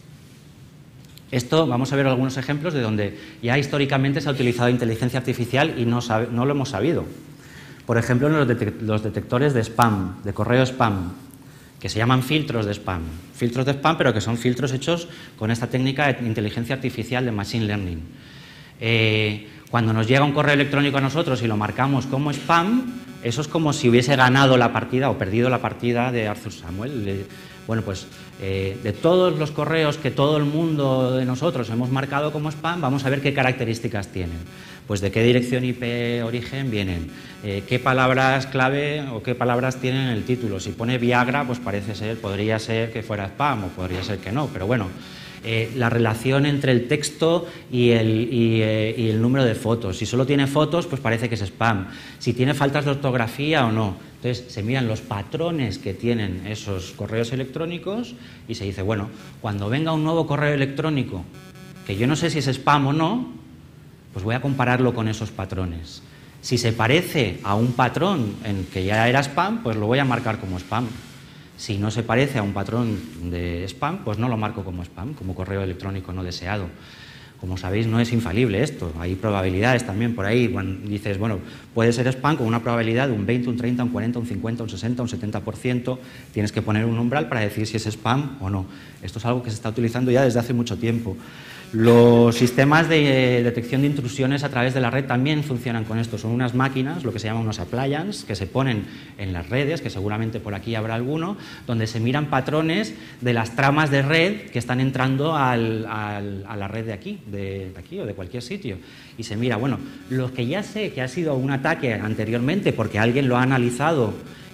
S1: Esto, vamos a ver algunos ejemplos de donde ya históricamente se ha utilizado inteligencia artificial y no, sabe, no lo hemos sabido. Por ejemplo, en los, detec los detectores de spam, de correo spam, que se llaman filtros de spam. Filtros de spam, pero que son filtros hechos con esta técnica de inteligencia artificial de machine learning. Eh, cuando nos llega un correo electrónico a nosotros y lo marcamos como spam, eso es como si hubiese ganado la partida o perdido la partida de Arthur Samuel. Le, bueno, pues eh, de todos los correos que todo el mundo de nosotros hemos marcado como spam, vamos a ver qué características tienen. Pues de qué dirección I P origen vienen, eh, qué palabras clave o qué palabras tienen en el título. Si pone Viagra, pues parece ser, podría ser que fuera spam o podría ser que no, pero bueno, eh, la relación entre el texto y el, y, eh, y el número de fotos. Si solo tiene fotos, pues parece que es spam. Si tiene faltas de ortografía o no. Entonces se miran los patrones que tienen esos correos electrónicos y se dice, bueno, cuando venga un nuevo correo electrónico, que yo no sé si es spam o no, pues voy a compararlo con esos patrones. Si se parece a un patrón en que ya era spam, pues lo voy a marcar como spam. Si no se parece a un patrón de spam, pues no lo marco como spam, como correo electrónico no deseado. Como sabéis, no es infalible esto, hay probabilidades también por ahí. Cuando dices, bueno, puede ser spam con una probabilidad de un veinte, un treinta, un cuarenta, un cincuenta, un sesenta, un setenta por ciento. Tienes que poner un umbral para decir si es spam o no. Esto es algo que se está utilizando ya desde hace mucho tiempo. Los sistemas de detección de intrusiones a través de la red también funcionan con esto. Son unas máquinas, lo que se llaman unos appliances, que se ponen en las redes, que seguramente por aquí habrá alguno, donde se miran patrones de las tramas de red que están entrando al, al, a la red de aquí, de, de aquí o de cualquier sitio. Y se mira, bueno, lo que ya sé que ha sido un ataque anteriormente porque alguien lo ha analizado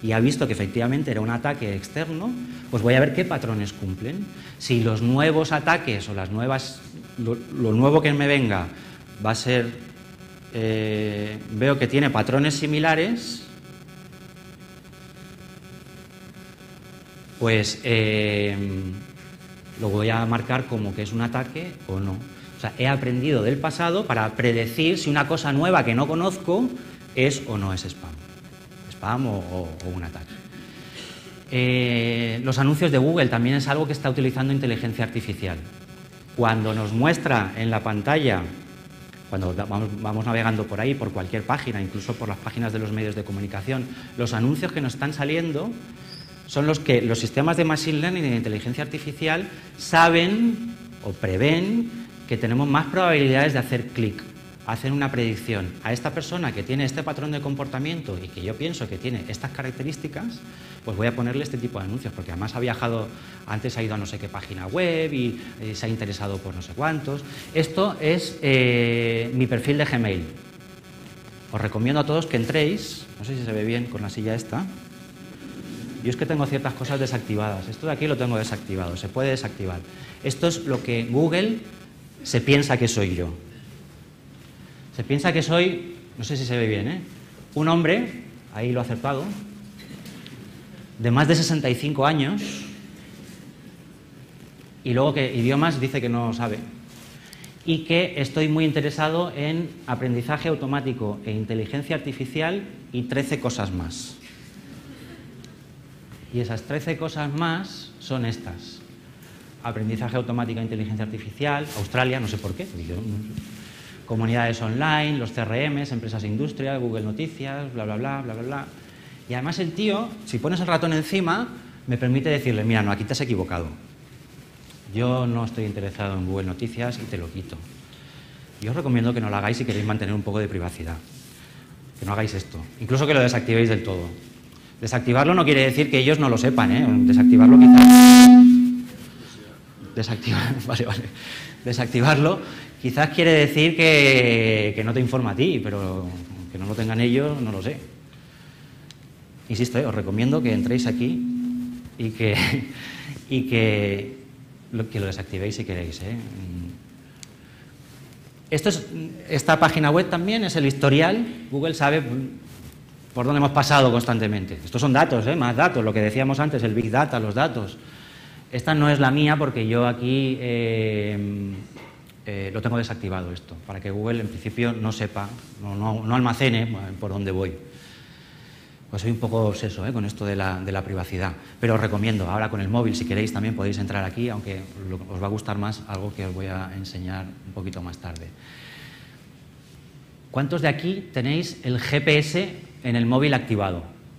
S1: y ha visto que efectivamente era un ataque externo, pues voy a ver qué patrones cumplen. Si los nuevos ataques o las nuevas, lo, lo nuevo que me venga va a ser, eh, veo que tiene patrones similares, pues eh, lo voy a marcar como que es un ataque o no. O sea, he aprendido del pasado para predecir si una cosa nueva que no conozco es o no es spam. Spam o, o, o un ataque. Eh, los anuncios de Google también es algo que está utilizando inteligencia artificial. Cuando nos muestra en la pantalla, cuando vamos, vamos navegando por ahí, por cualquier página, incluso por las páginas de los medios de comunicación, los anuncios que nos están saliendo son los que los sistemas de Machine Learning y de inteligencia artificial saben o prevén que tenemos más probabilidades de hacer clic, hacer una predicción. A esta persona que tiene este patrón de comportamiento y que yo pienso que tiene estas características, pues voy a ponerle este tipo de anuncios, porque además ha viajado, antes ha ido a no sé qué página web y eh, se ha interesado por no sé cuántos. Esto es eh, mi perfil de Gmail. Os recomiendo a todos que entréis, no sé si se ve bien con la silla esta. Yo es que tengo ciertas cosas desactivadas. Esto de aquí lo tengo desactivado, se puede desactivar. Esto es lo que Google se piensa que soy yo. Se piensa que soy, no sé si se ve bien, ¿eh? un hombre, ahí lo ha acertado, de más de sesenta y cinco años, y luego que idiomas dice que no sabe, y que estoy muy interesado en aprendizaje automático e inteligencia artificial y trece cosas más. Y esas trece cosas más son estas. Aprendizaje automático e inteligencia artificial, Australia, no sé por qué, yo, comunidades online, los C R Ms, empresas e industria, Google Noticias, bla, bla, bla, bla, bla, bla. Y además el tío, si pones el ratón encima, me permite decirle, mira, no, aquí te has equivocado. Yo no estoy interesado en Google Noticias y te lo quito. Yo os recomiendo que no lo hagáis si queréis mantener un poco de privacidad. Que no hagáis esto. Incluso que lo desactivéis del todo. Desactivarlo no quiere decir que ellos no lo sepan, ¿eh? Desactivarlo quizás... Desactivar... Vale, vale. Desactivarlo quizás quiere decir que, que no te informa a ti, pero que no lo tengan ellos, no lo sé. Insisto, ¿eh? Os recomiendo que entréis aquí y que, y que, lo, que lo desactivéis si queréis, ¿eh? Esto es, esta página web también es el historial. Google sabe por dónde hemos pasado constantemente. Estos son datos, ¿eh? Más datos, lo que decíamos antes, el Big Data, los datos. Esta no es la mía porque yo aquí eh, eh, lo tengo desactivado esto, para que Google en principio no sepa, no, no, no almacene por dónde voy. Pues soy un poco obseso ¿eh? con esto de la, de la privacidad, pero os recomiendo, ahora con el móvil, si queréis también podéis entrar aquí, aunque os va a gustar más algo que os voy a enseñar un poquito más tarde. ¿Cuántos de aquí tenéis el G P S en el móvil activado?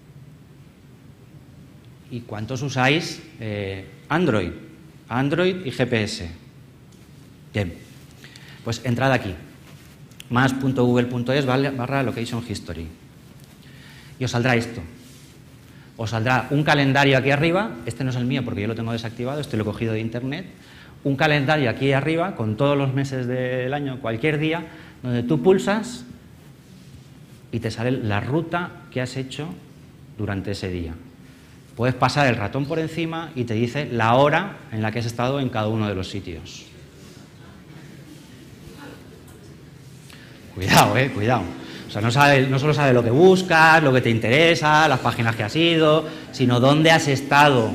S1: ¿Y cuántos usáis eh, Android? Android y G P S. Bien, pues entrad aquí, más punto google punto es barra location history. Y os saldrá esto. Os saldrá un calendario aquí arriba, este no es el mío porque yo lo tengo desactivado, este lo he cogido de internet, un calendario aquí arriba con todos los meses del año, cualquier día, donde tú pulsas y te sale la ruta que has hecho durante ese día. Puedes pasar el ratón por encima y te dice la hora en la que has estado en cada uno de los sitios. Cuidado, eh, cuidado. O sea, no, sabe, no solo sabe lo que buscas, lo que te interesa, las páginas que has ido, sino dónde has estado.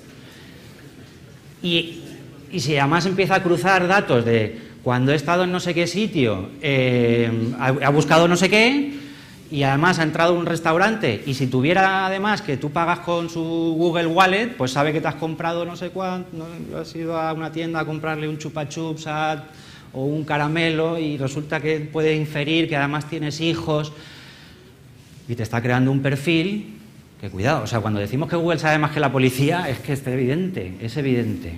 S1: Y, y si además empieza a cruzar datos de cuando he estado en no sé qué sitio, eh, ha, ha buscado no sé qué, y además ha entrado a un restaurante, y si tuviera además que tú pagas con su Google Wallet, pues sabe que te has comprado no sé cuánto, no, has ido a una tienda a comprarle un chupa chups a... o un caramelo y resulta que puede inferir que además tienes hijos y te está creando un perfil que cuidado, o sea, cuando decimos que Google sabe más que la policía es que es evidente, es evidente.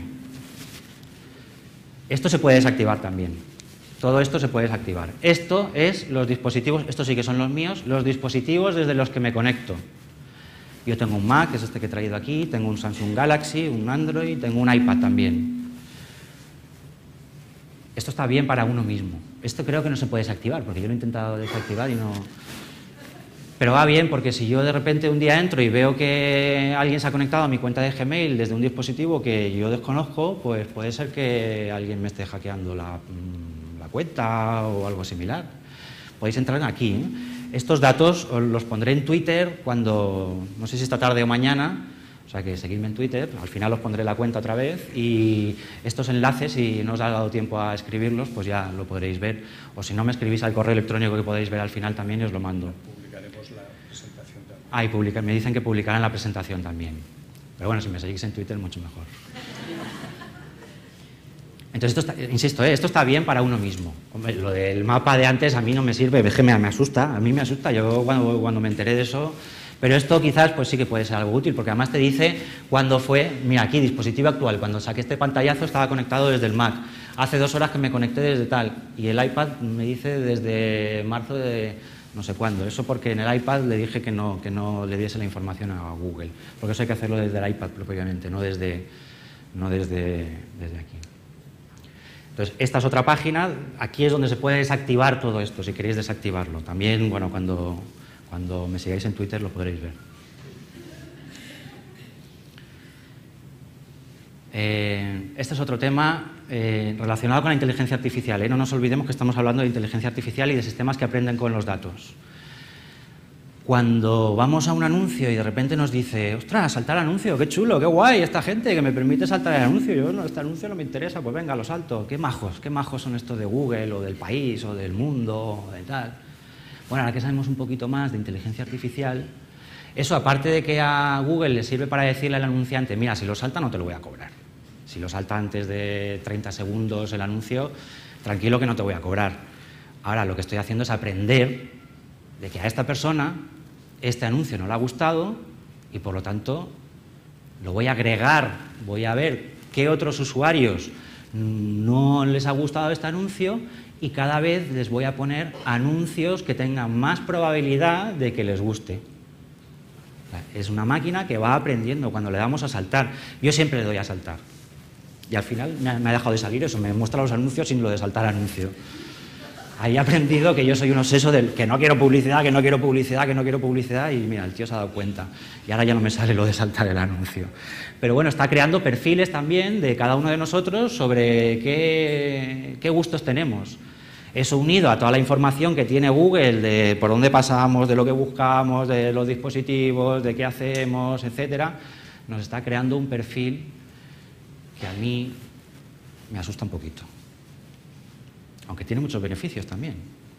S1: Esto se puede desactivar también, todo esto se puede desactivar. Esto es los dispositivos, estos sí que son los míos, los dispositivos desde los que me conecto. Yo tengo un Mac, que es este que he traído aquí, tengo un Samsung Galaxy, un Android, tengo un iPad también. Esto está bien para uno mismo. Esto creo que no se puede desactivar, porque yo lo he intentado desactivar y no... Pero va bien, porque si yo de repente un día entro y veo que alguien se ha conectado a mi cuenta de Gmail desde un dispositivo que yo desconozco, pues puede ser que alguien me esté hackeando la, la cuenta o algo similar. Podéis entrar aquí, ¿eh? Estos datos os los pondré en Twitter cuando, no sé si esta tarde o mañana, o sea que seguidme en Twitter, al final os pondré la cuenta otra vez y estos enlaces, si no os ha dado tiempo a escribirlos, pues ya lo podréis ver, o si no me escribís al correo electrónico que podéis ver al final también y os lo mando.
S6: Publicaremos la presentación también.
S1: Ah, y publica, me dicen que publicarán la presentación también, pero bueno, si me seguís en Twitter mucho mejor. Entonces, esto está, insisto, ¿eh? Esto está bien para uno mismo. Hombre, lo del mapa de antes a mí no me sirve, es que me, me asusta, a mí me asusta, yo cuando, cuando me enteré de eso, pero esto quizás pues sí que puede ser algo útil, porque además te dice cuándo fue, mira aquí, dispositivo actual, cuando saqué este pantallazo estaba conectado desde el Mac, hace dos horas que me conecté desde tal, y el iPad me dice desde marzo de no sé cuándo, eso porque en el iPad le dije que no, que no le diese la información a Google, porque eso hay que hacerlo desde el iPad propiamente, no desde, no desde, desde aquí. Entonces, esta es otra página, aquí es donde se puede desactivar todo esto, si queréis desactivarlo. También, bueno, cuando, cuando me sigáis en Twitter lo podréis ver. Eh, este es otro tema eh, relacionado con la inteligencia artificial, ¿eh? No nos olvidemos que estamos hablando de inteligencia artificial y de sistemas que aprenden con los datos. Cuando vamos a un anuncio y de repente nos dice, ostras, saltar anuncio, qué chulo, qué guay, esta gente que me permite saltar el anuncio, yo no, este anuncio no me interesa, pues venga, lo salto, qué majos, qué majos son estos de Google o del país o del mundo o de tal. Bueno, ahora que sabemos un poquito más de inteligencia artificial, eso aparte de que a Google le sirve para decirle al anunciante, mira, si lo salta no te lo voy a cobrar, si lo salta antes de treinta segundos el anuncio, tranquilo que no te voy a cobrar. Ahora lo que estoy haciendo es aprender de que a esta persona este anuncio no le ha gustado y por lo tanto lo voy a agregar, voy a ver qué otros usuarios no les ha gustado este anuncio y cada vez les voy a poner anuncios que tengan más probabilidad de que les guste. Es una máquina que va aprendiendo cuando le damos a saltar. Yo siempre le doy a saltar y al final me ha, me ha dejado de salir eso, me muestra los anuncios sin lo de saltar anuncio. Ahí he aprendido que yo soy un obseso del que no quiero publicidad, que no quiero publicidad, que no quiero publicidad y mira, el tío se ha dado cuenta y ahora ya no me sale lo de saltar el anuncio. Pero bueno, está creando perfiles también de cada uno de nosotros sobre qué, qué gustos tenemos. Eso unido a toda la información que tiene Google de por dónde pasamos, de lo que buscamos, de los dispositivos, de qué hacemos, etcétera, nos está creando un perfil que a mí me asusta un poquito. Aunque tiene muchos beneficios también.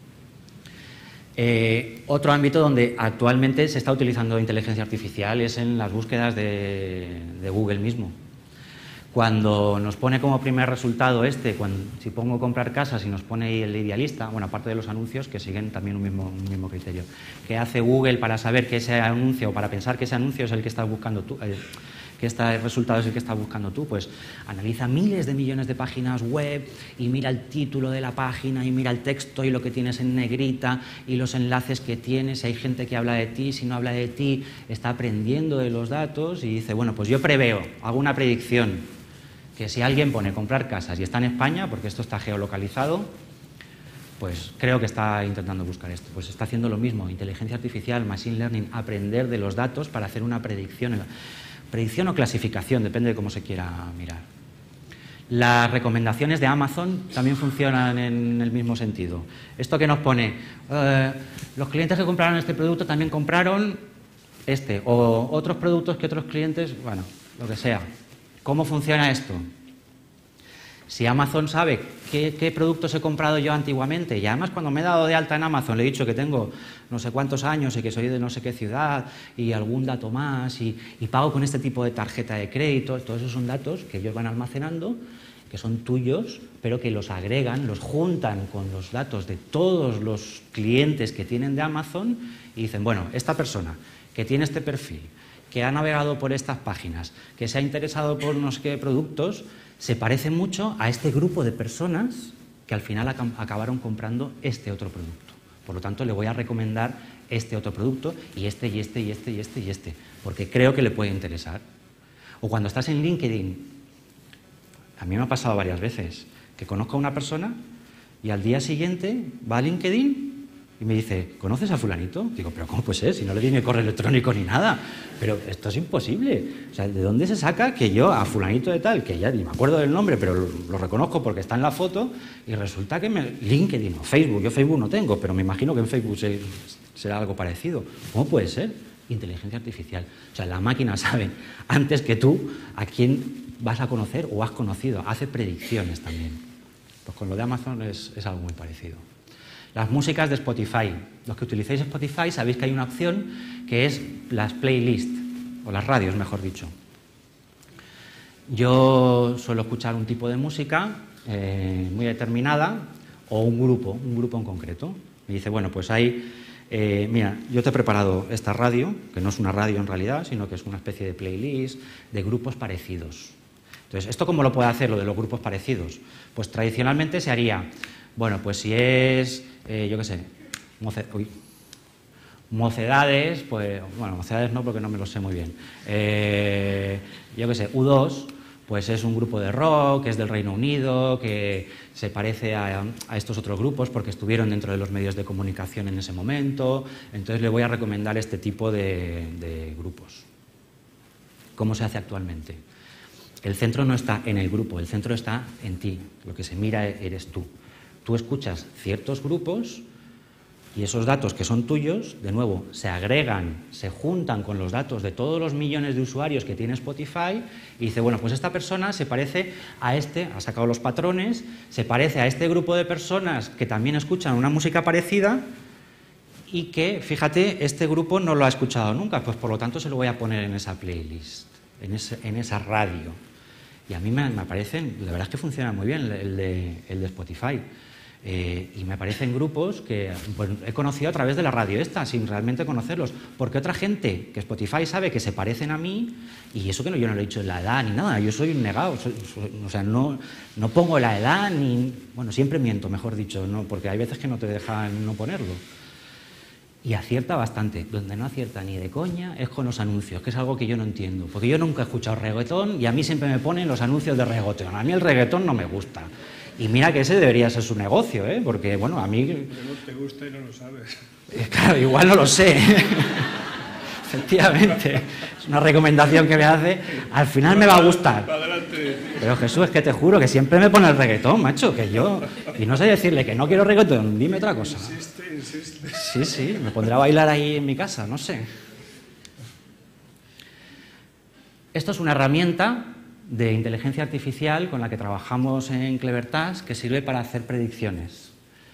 S1: Eh, otro ámbito donde actualmente se está utilizando inteligencia artificial es en las búsquedas de, de Google mismo. Cuando nos pone como primer resultado este, cuando, si pongo comprar casas y nos pone ahí el idealista, bueno, aparte de los anuncios que siguen también un mismo, un mismo criterio, ¿qué hace Google para saber que ese anuncio, o para pensar que ese anuncio es el que estás buscando tú? Eh, que este resultado es el que estás buscando tú, pues analiza miles de millones de páginas web y mira el título de la página y mira el texto y lo que tienes en negrita y los enlaces que tienes, si hay gente que habla de ti, si no habla de ti, está aprendiendo de los datos y dice, bueno, pues yo preveo, hago una predicción, que si alguien pone comprar casas y está en España, porque esto está geolocalizado, pues creo que está intentando buscar esto. Pues está haciendo lo mismo, inteligencia artificial, machine learning, aprender de los datos para hacer una predicción. Predicción o clasificación, depende de cómo se quiera mirar. Las recomendaciones de Amazon también funcionan en el mismo sentido. Esto que nos pone, eh, los clientes que compraron este producto también compraron este, o otros productos que otros clientes, bueno, lo que sea. ¿Cómo funciona esto? Si Amazon sabe qué, qué productos he comprado yo antiguamente, y además cuando me he dado de alta en Amazon le he dicho que tengo no sé cuántos años y que soy de no sé qué ciudad y algún dato más y, y pago con este tipo de tarjeta de crédito, todos esos son datos que ellos van almacenando, que son tuyos, pero que los agregan, los juntan con los datos de todos los clientes que tienen de Amazon y dicen, bueno, esta persona que tiene este perfil, que ha navegado por estas páginas, que se ha interesado por no sé qué productos, se parece mucho a este grupo de personas que al final acabaron comprando este otro producto. Por lo tanto, le voy a recomendar este otro producto y este, y este, y este, y este, y este, porque creo que le puede interesar. O cuando estás en LinkedIn, a mí me ha pasado varias veces, que conozco a una persona y al día siguiente va a LinkedIn Y me dice, ¿conoces a fulanito? Digo, pero ¿cómo puede ser? Si no le di ni correo electrónico ni nada. Pero esto es imposible. O sea, ¿de dónde se saca que yo a fulanito de tal, que ya ni me acuerdo del nombre, pero lo, lo reconozco porque está en la foto, y resulta que me... LinkedIn o Facebook, yo Facebook no tengo, pero me imagino que en Facebook se, será algo parecido. ¿Cómo puede ser? Inteligencia artificial. O sea, la máquina sabe antes que tú a quién vas a conocer o has conocido. Hace predicciones también. Pues con lo de Amazon es, es algo muy parecido. Las músicas de Spotify. Los que utilicéis Spotify sabéis que hay una opción que es las playlists, o las radios, mejor dicho. Yo suelo escuchar un tipo de música eh, muy determinada o un grupo, un grupo en concreto. Me dice, bueno, pues hay... Eh, mira, yo te he preparado esta radio, que no es una radio en realidad, sino que es una especie de playlist de grupos parecidos. Entonces, ¿esto cómo lo puede hacer, lo de los grupos parecidos? Pues tradicionalmente se haría, bueno, pues si es, eh, yo qué sé, moce, uy, mocedades, pues, bueno, mocedades no porque no me lo sé muy bien. Eh, yo qué sé, U dos, pues es un grupo de rock, que es del Reino Unido, que se parece a, a estos otros grupos porque estuvieron dentro de los medios de comunicación en ese momento. Entonces le voy a recomendar este tipo de, de grupos. ¿Cómo se hace actualmente? El centro no está en el grupo, el centro está en ti. Lo que se mira eres tú. Tú escuchas ciertos grupos y esos datos que son tuyos, de nuevo, se agregan, se juntan con los datos de todos los millones de usuarios que tiene Spotify y dice, bueno, pues esta persona se parece a este, ha sacado los patrones, se parece a este grupo de personas que también escuchan una música parecida y que, fíjate, este grupo no lo ha escuchado nunca, pues por lo tanto se lo voy a poner en esa playlist, en, ese, en esa radio. Y a mí me, me aparecen, la verdad es que funciona muy bien el de, el de Spotify. Eh, y me aparecen grupos que pues, he conocido a través de la radio esta, sin realmente conocerlos, porque otra gente que Spotify sabe que se parecen a mí, y eso que no, yo no le he dicho la edad ni nada, yo soy un negado, soy, soy, o sea, no, no pongo la edad ni... Bueno, siempre miento, mejor dicho, no, porque hay veces que no te dejan no ponerlo. Y acierta bastante. Donde no acierta ni de coña es con los anuncios, que es algo que yo no entiendo, porque yo nunca he escuchado reggaetón y a mí siempre me ponen los anuncios de reggaetón. A mí el reggaetón no me gusta. Y mira que ese debería ser su negocio, ¿eh? Porque, bueno, a mí...
S6: Pero no te gusta y no lo sabes.
S1: Claro, igual no lo sé. Efectivamente. Es una recomendación que me hace. Al final me va a gustar. Pero Jesús, es que te juro que siempre me pone el reggaetón, macho, que yo... Y no sé decirle que no quiero reggaetón, dime otra cosa.
S6: Insiste, insiste.
S1: Sí, sí, me pondré a bailar ahí en mi casa, no sé. Esto es una herramienta de inteligencia artificial con la que trabajamos en Clevertask, que sirve para hacer predicciones.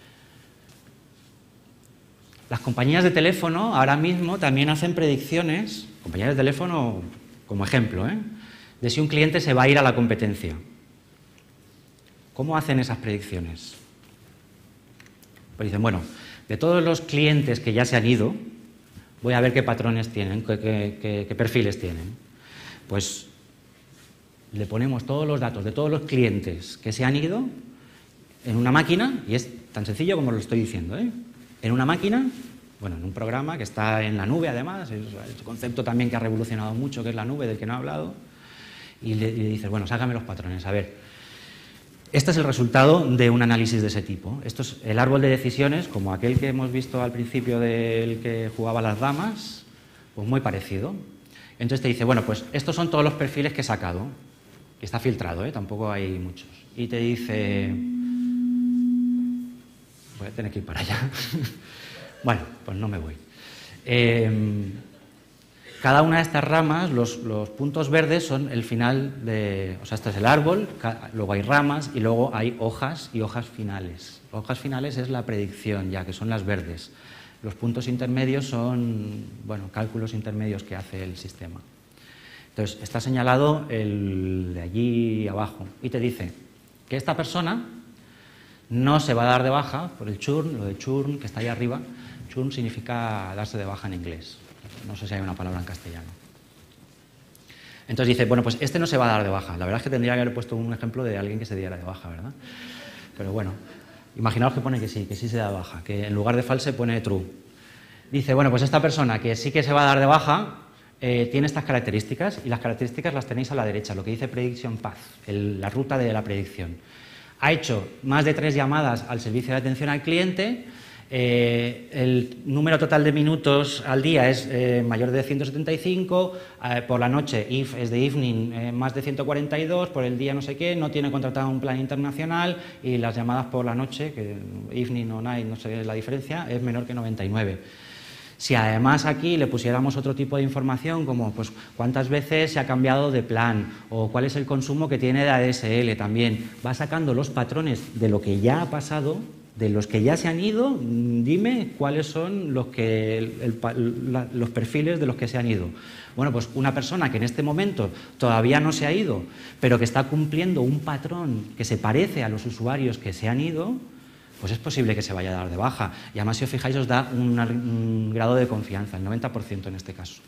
S1: Las compañías de teléfono ahora mismo también hacen predicciones, compañías de teléfono como ejemplo, ¿eh? de si un cliente se va a ir a la competencia. ¿Cómo hacen esas predicciones? Pues dicen, bueno, de todos los clientes que ya se han ido, voy a ver qué patrones tienen, qué, qué, qué, qué perfiles tienen. Pues le ponemos todos los datos de todos los clientes que se han ido en una máquina, y es tan sencillo como lo estoy diciendo, ¿eh? En una máquina, bueno, en un programa que está en la nube además, es un concepto también que ha revolucionado mucho, que es la nube, del que no he hablado, y le, y le dices, bueno, sácame los patrones, a ver. Este es el resultado de un análisis de ese tipo. Esto es el árbol de decisiones, como aquel que hemos visto al principio del que jugaba las damas, pues muy parecido. Entonces te dice, bueno, pues estos son todos los perfiles que he sacado. Y está filtrado, ¿eh? Tampoco hay muchos. Y te dice... Voy a tener que ir para allá. Bueno, pues no me voy. Eh, cada una de estas ramas, los, los puntos verdes son el final de... O sea, este es el árbol, luego hay ramas y luego hay hojas y hojas finales. Hojas finales es la predicción ya, que son las verdes. Los puntos intermedios son, bueno, cálculos intermedios que hace el sistema. Entonces, está señalado el de allí abajo y te dice que esta persona no se va a dar de baja por el churn, lo de churn que está ahí arriba. Churn significa darse de baja en inglés. No sé si hay una palabra en castellano. Entonces dice, bueno, pues este no se va a dar de baja. La verdad es que tendría que haber puesto un ejemplo de alguien que se diera de baja, ¿verdad? Pero bueno, imaginaos que pone que sí, que sí se da de baja, que en lugar de false pone true. Dice, bueno, pues esta persona que sí que se va a dar de baja eh, tiene estas características, y las características las tenéis a la derecha, lo que dice Prediction Path, el, la ruta de la predicción. Ha hecho más de tres llamadas al servicio de atención al cliente, Eh, el número total de minutos al día es eh, mayor de ciento setenta y cinco, eh, por la noche, if es de evening, eh, más de ciento cuarenta y dos, por el día no sé qué, no tiene contratado un plan internacional y las llamadas por la noche, que evening o night, no sé la diferencia, es menor que noventa y nueve. Si además aquí le pusiéramos otro tipo de información, como pues cuántas veces se ha cambiado de plan o cuál es el consumo que tiene de A D S L también, va sacando los patrones de lo que ya ha pasado. De los que ya se han ido, dime cuáles son los, que, el, el, la, los perfiles de los que se han ido. Bueno, pues una persona que en este momento todavía no se ha ido, pero que está cumpliendo un patrón que se parece a los usuarios que se han ido, pues es posible que se vaya a dar de baja. Y además, si os fijáis, os da un, un grado de confianza, el noventa por ciento en este caso.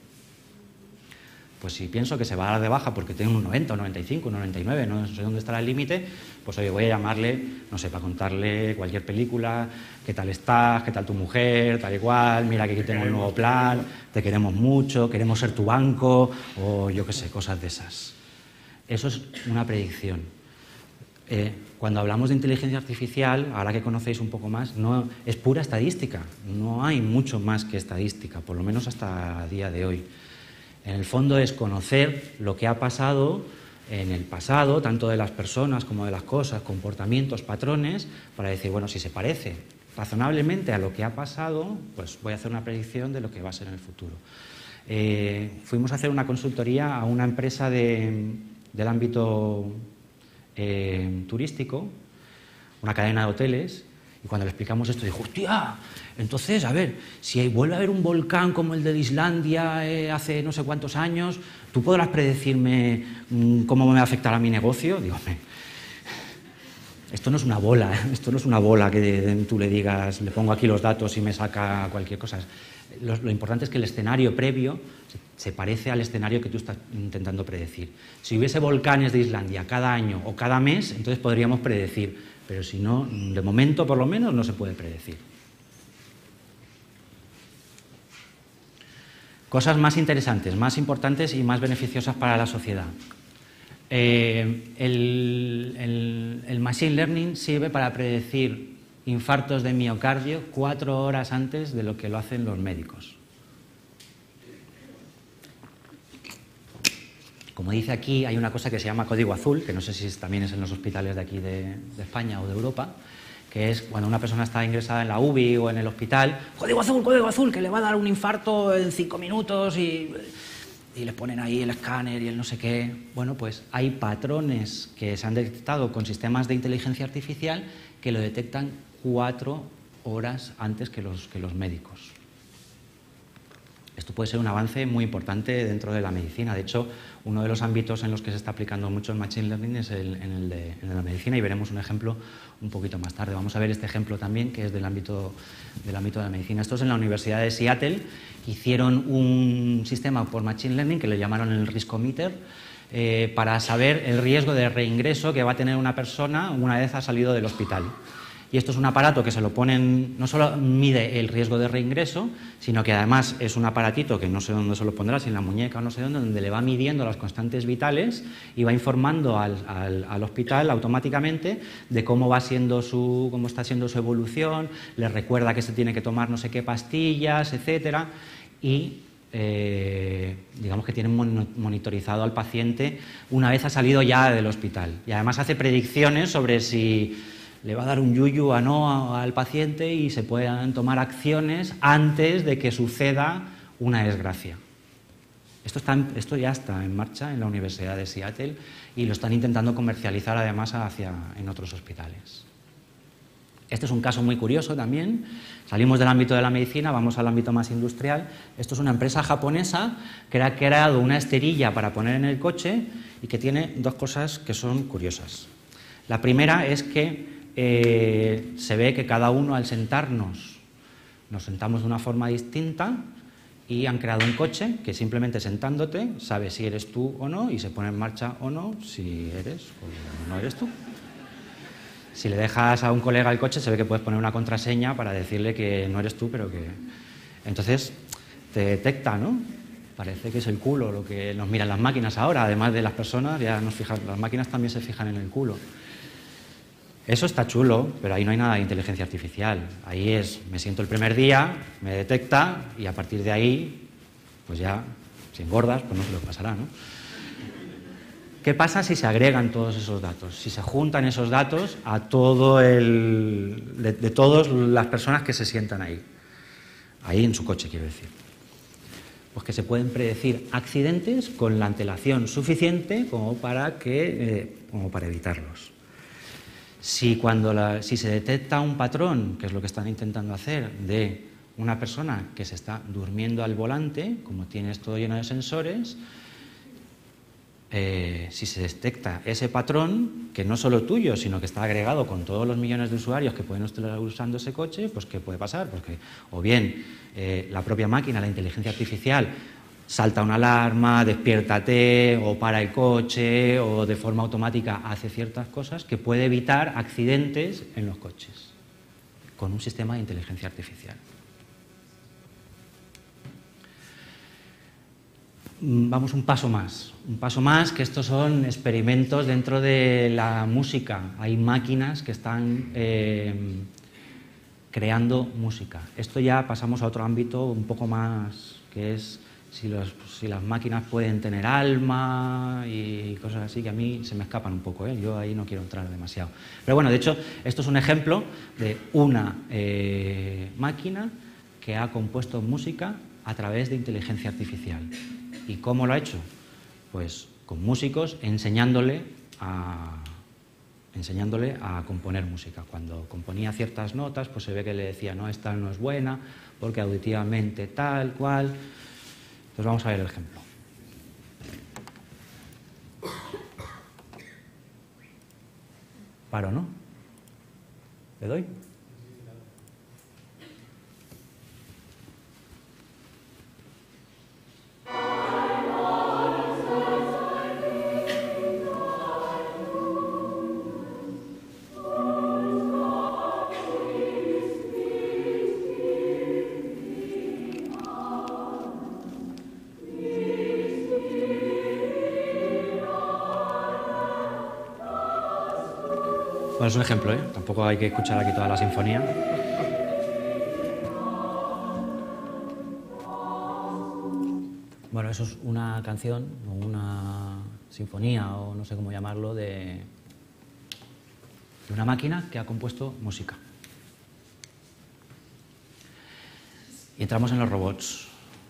S1: Pues si pienso que se va a dar de baja porque tiene un noventa, un noventa y cinco, un noventa y nueve, no sé dónde estará el límite, pues oye, voy a llamarle, no sé, para contarle cualquier película, qué tal estás, qué tal tu mujer, tal y cual, mira que aquí tengo un nuevo plan, te queremos mucho, queremos ser tu banco, o yo qué sé, cosas de esas. Eso es una predicción. Eh, cuando hablamos de inteligencia artificial, ahora que conocéis un poco más, no, es pura estadística, no hay mucho más que estadística, por lo menos hasta el día de hoy. En el fondo es conocer lo que ha pasado en el pasado, tanto de las personas como de las cosas, comportamientos, patrones, para decir, bueno, si se parece razonablemente a lo que ha pasado, pues voy a hacer una predicción de lo que va a ser en el futuro. Eh, fuimos a hacer una consultoría a una empresa de, del ámbito eh, turístico, una cadena de hoteles, y cuando le explicamos esto, dijo, hostia, entonces, a ver, si vuelve a haber un volcán como el de Islandia eh, hace no sé cuántos años, ¿tú podrás predecirme mmm, cómo me va a afectar a mi negocio? Digo, esto no es una bola, ¿eh? Esto no es una bola que de, de, tú le digas, le pongo aquí los datos y me saca cualquier cosa. Lo, lo importante es que el escenario previo se, se parece al escenario que tú estás intentando predecir. Si hubiese volcanes de Islandia cada año o cada mes, entonces podríamos predecir, pero si no, de momento por lo menos no se puede predecir. Cosas más interesantes, más importantes y más beneficiosas para la sociedad. Eh, el, el, el Machine Learning sirve para predecir infartos de miocardio cuatro horas antes de lo que lo hacen los médicos. Como dice aquí, hay una cosa que se llama código azul, que no sé si también es en los hospitales de aquí de, de España o de Europa, que es cuando una persona está ingresada en la U B I o en el hospital, código azul, código azul, que le va a dar un infarto en cinco minutos y, y le ponen ahí el escáner y el no sé qué. Bueno, pues hay patrones que se han detectado con sistemas de inteligencia artificial que lo detectan cuatro horas antes que los, que los médicos. Esto puede ser un avance muy importante dentro de la medicina. De hecho, uno de los ámbitos en los que se está aplicando mucho el Machine Learning es el, en, el de, en la medicina, y veremos un ejemplo un poquito más tarde. Vamos a ver este ejemplo también, que es del ámbito, del ámbito de la medicina. Esto es en la Universidad de Seattle. Hicieron un sistema por Machine Learning que le llamaron el Riskometer, eh, para saber el riesgo de reingreso que va a tener una persona una vez ha salido del hospital. Y esto es un aparato que se lo ponen, no solo mide el riesgo de reingreso, sino que además es un aparatito que no sé dónde se lo pondrá, si en la muñeca o no sé dónde, donde le va midiendo las constantes vitales y va informando al, al, al hospital automáticamente de cómo va siendo su, cómo está siendo su evolución, le recuerda que se tiene que tomar no sé qué pastillas, etcétera, y Eh, digamos que tienen monitorizado al paciente una vez ha salido ya del hospital. Y además hace predicciones sobre si le va a dar un yuyu o no al paciente y se puedan tomar acciones antes de que suceda una desgracia. Esto, está en, esto ya está en marcha en la Universidad de Seattle y lo están intentando comercializar además hacia, en otros hospitales. Este es un caso muy curioso también. Salimos del ámbito de la medicina, vamos al ámbito más industrial. Esto es una empresa japonesa que ha creado una esterilla para poner en el coche y que tiene dos cosas que son curiosas. La primera es que eh, se ve que cada uno al sentarnos nos sentamos de una forma distinta y han creado un coche que simplemente sentándote sabe si eres tú o no y se pone en marcha o no si eres o no eres tú. Si le dejas a un colega el coche, se ve que puedes poner una contraseña para decirle que no eres tú, pero que... Entonces, te detecta, ¿no? Parece que es el culo lo que nos miran las máquinas ahora, además de las personas, ya nos fijan, las máquinas también se fijan en el culo. Eso está chulo, pero ahí no hay nada de inteligencia artificial. Ahí es, me siento el primer día, me detecta y a partir de ahí, pues ya, si engordas, pues no se lo pasará, ¿no? ¿Qué pasa si se agregan todos esos datos? Si se juntan esos datos a todo el, de, de todas las personas que se sientan ahí. Ahí en su coche, quiero decir. Pues que se pueden predecir accidentes con la antelación suficiente como para, que, eh, como para evitarlos. Si, cuando la, si se detecta un patrón, que es lo que están intentando hacer, de una persona que se está durmiendo al volante, como tienes todo lleno de sensores, eh, si se detecta ese patrón, que no es solo tuyo, sino que está agregado con todos los millones de usuarios que pueden estar usando ese coche, pues ¿qué puede pasar? Porque o bien eh, la propia máquina, la inteligencia artificial, salta una alarma, despiértate, o para el coche, o de forma automática hace ciertas cosas que puede evitar accidentes en los coches, con un sistema de inteligencia artificial. Vamos un paso más, un paso más, que estos son experimentos dentro de la música. Hay máquinas que están eh, creando música. Esto ya pasamos a otro ámbito un poco más, que es si, los, si las máquinas pueden tener alma y cosas así, que a mí se me escapan un poco, ¿eh? Yo ahí no quiero entrar demasiado. Pero bueno, de hecho, esto es un ejemplo de una eh, máquina que ha compuesto música a través de inteligencia artificial. ¿Y cómo lo ha hecho? Pues con músicos enseñándole a, enseñándole a componer música. Cuando componía ciertas notas, pues se ve que le decía, no, esta no es buena, porque auditivamente tal, cual. Pues vamos a ver el ejemplo. Paro, ¿no? ¿Le doy? Bueno, es un ejemplo, ¿eh? Tampoco hay que escuchar aquí toda la sinfonía. Bueno, eso es una canción o una sinfonía o no sé cómo llamarlo de, de una máquina que ha compuesto música. Y entramos en los robots.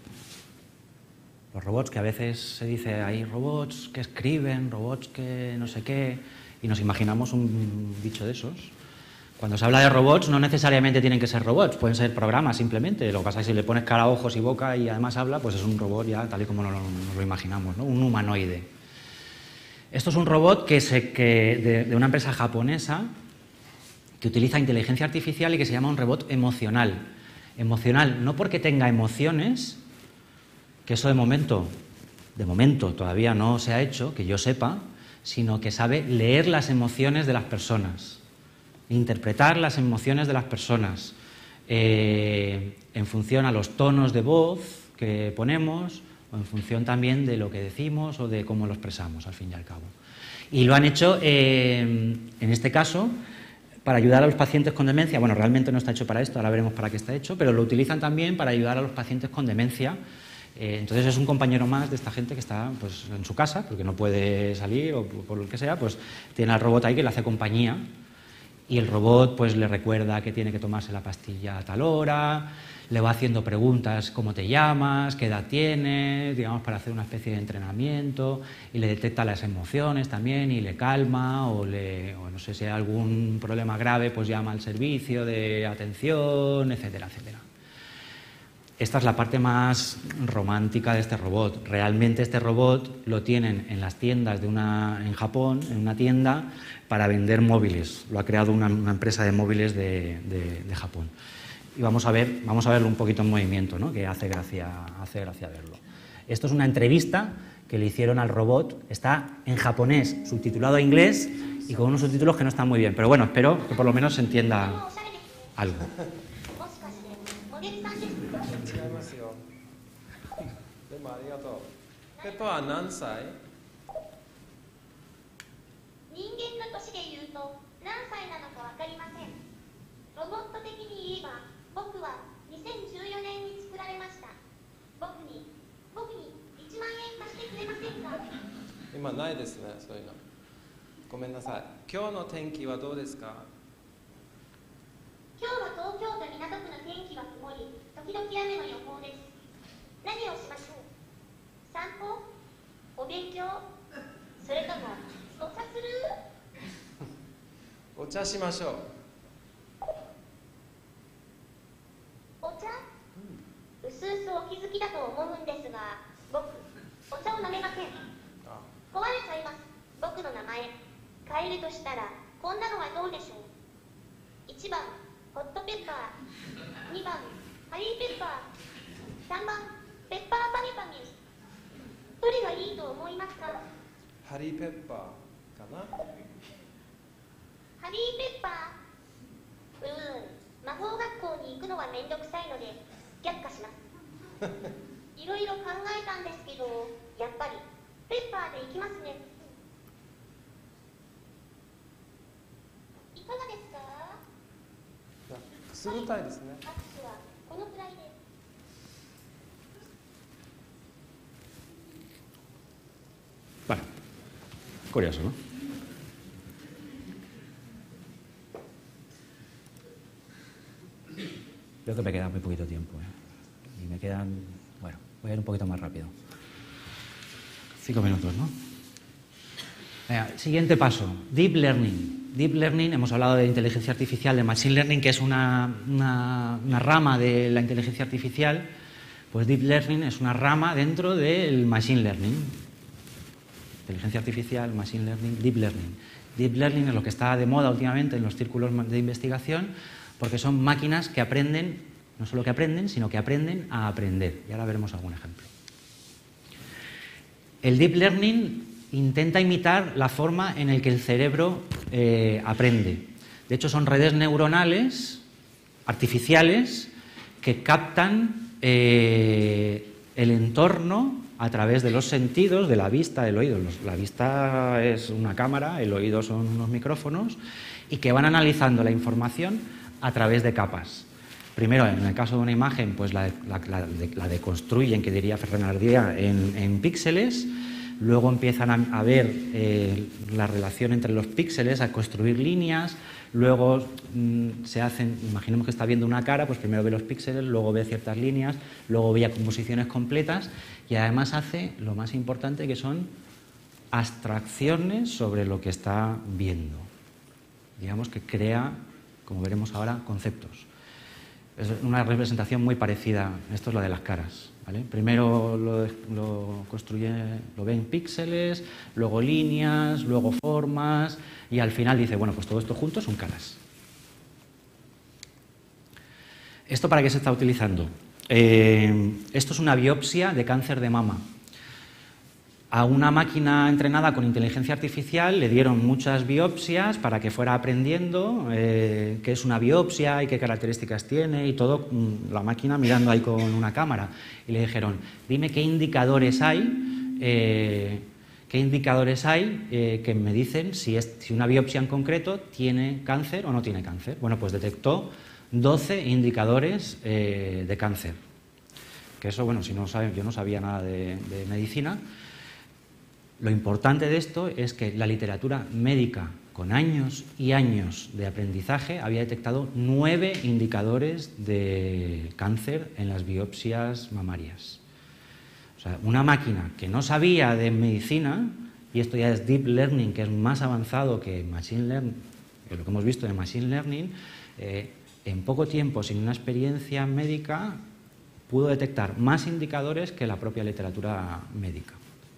S1: Los robots que a veces se dice, hay robots que escriben, robots que no sé qué, y nos imaginamos un bicho de esos. Cuando se habla de robots, no necesariamente tienen que ser robots, pueden ser programas simplemente. Lo que pasa es que si le pones cara, ojos y boca y además habla, pues es un robot ya tal y como nos lo, nos lo imaginamos, ¿no? Un humanoide. Esto es un robot que se, que de, de una empresa japonesa que utiliza inteligencia artificial y que se llama un robot emocional. Emocional no porque tenga emociones, que eso de momento, de momento todavía no se ha hecho, que yo sepa, sino que sabe leer las emociones de las personas, interpretar las emociones de las personas eh, en función a los tonos de voz que ponemos o en función también de lo que decimos o de cómo lo expresamos, al fin y al cabo. Y lo han hecho, eh, en este caso, para ayudar a los pacientes con demencia. Bueno, realmente no está hecho para esto, ahora veremos para qué está hecho, pero lo utilizan también para ayudar a los pacientes con demencia. Eh, entonces es un compañero más de esta gente que está pues, en su casa, porque no puede salir o por lo que sea, pues tiene al robot ahí que le hace compañía y el robot pues le recuerda que tiene que tomarse la pastilla a tal hora, le va haciendo preguntas, cómo te llamas, qué edad tienes, digamos, para hacer una especie de entrenamiento, y le detecta las emociones también y le calma, o, le, o no sé si hay algún problema grave, pues llama al servicio de atención, etcétera, etcétera. Esta es la parte más romántica de este robot. Realmente este robot lo tienen en las tiendas de una, en Japón, en una tienda para vender móviles. Lo ha creado una, una empresa de móviles de, de, de Japón. Y vamos a ver, vamos a verlo un poquito en movimiento, ¿no? Que hace gracia, hace gracia verlo. Esto es una entrevista que le hicieron al robot. Está en japonés, subtitulado a inglés y con unos subtítulos que no están muy bien. Pero bueno, espero que por lo menos se entienda algo.
S7: ありがとう。ペッパは何歳？
S8: 人間の年で言うと何歳なのかわかりません。ロボット的に言えば、僕はにせんじゅうよねんに作られました。僕に、僕にいちまんえん貸してくれませんか？
S7: 今ないですね、そういうの。ごめんなさい。今日の天気はどうですか？
S8: 今日は東京都港区の天気は曇り、時々雨の予報です。何をしましょう？散歩？お勉強？それともお茶する？
S7: お茶しましょう。
S8: お茶？うすうすお気づきだと思うんですが、僕、お茶を飲めません。
S7: あ、
S8: 壊れちゃいます。僕の名前。変えるとしたら、こんなのはどうでしょう？いちばん、ホットペッパー。にばん、ハリーペッパー。さんばん、ペッパーパミパミ。どれがいいと思いますか？
S7: ハリーペッパーかな。
S8: ハリーペッパー。うーん、魔法学校に行くのはめんどくさいので却下します。いろいろ考えたんですけど、やっぱりペッパーで行きますね。いかがですか？
S7: くすぐたいですね。
S8: 握手はこのくらいで。
S1: Bueno, curioso, ¿no? Creo que me queda muy poquito tiempo, ¿eh? Y me quedan... Bueno, voy a ir un poquito más rápido. Cinco minutos, ¿no? Venga, siguiente paso, Deep Learning. Deep Learning, hemos hablado de inteligencia artificial, de Machine Learning, que es una, una, una rama de la inteligencia artificial. Pues Deep Learning es una rama dentro del Machine Learning. Inteligencia artificial, Machine Learning, Deep Learning. Deep Learning es lo que está de moda últimamente en los círculos de investigación, porque son máquinas que aprenden, no solo que aprenden, sino que aprenden a aprender. Y ahora veremos algún ejemplo. El Deep Learning intenta imitar la forma en la que el cerebro eh, aprende. De hecho, son redes neuronales artificiales que captan eh, el entorno a través de los sentidos, de la vista, del oído. La vista es una cámara, el oído son unos micrófonos, y que van analizando la información a través de capas. Primero, en el caso de una imagen, pues la, la, la, la deconstruyen, que diría Ferran Adrià, en, en píxeles. Luego empiezan a, a ver eh, la relación entre los píxeles, a construir líneas. Luego mmm, se hacen, imaginemos que está viendo una cara, pues primero ve los píxeles, luego ve ciertas líneas, luego ve composiciones completas, y además hace lo más importante, que son abstracciones sobre lo que está viendo. Digamos que crea, como veremos ahora, conceptos. Es una representación muy parecida, esto es la de las caras, ¿vale? Primero lo, lo construye, lo ve en píxeles, luego líneas, luego formas, y al final dice, bueno, pues todo esto junto son caras. ¿Esto para qué se está utilizando? Eh, esto es una biopsia de cáncer de mama. A una máquina entrenada con inteligencia artificial le dieron muchas biopsias para que fuera aprendiendo eh, qué es una biopsia y qué características tiene y todo, la máquina mirando ahí con una cámara. Y le dijeron, dime qué indicadores hay, eh, qué indicadores hay eh, que me dicen si, es, si una biopsia en concreto tiene cáncer o no tiene cáncer. Bueno, pues detectó doce indicadores eh, de cáncer. Que eso, bueno, si no saben, yo no sabía nada de, de medicina. Lo importante de esto es que la literatura médica, con años y años de aprendizaje, había detectado nueve indicadores de cáncer en las biopsias mamarias. O sea, una máquina que no sabía de medicina, y esto ya es Deep Learning, que es más avanzado que Machine Learning, que lo que hemos visto de Machine Learning, eh, en poco tiempo, sin una experiencia médica, pudo detectar más indicadores que la propia literatura médica.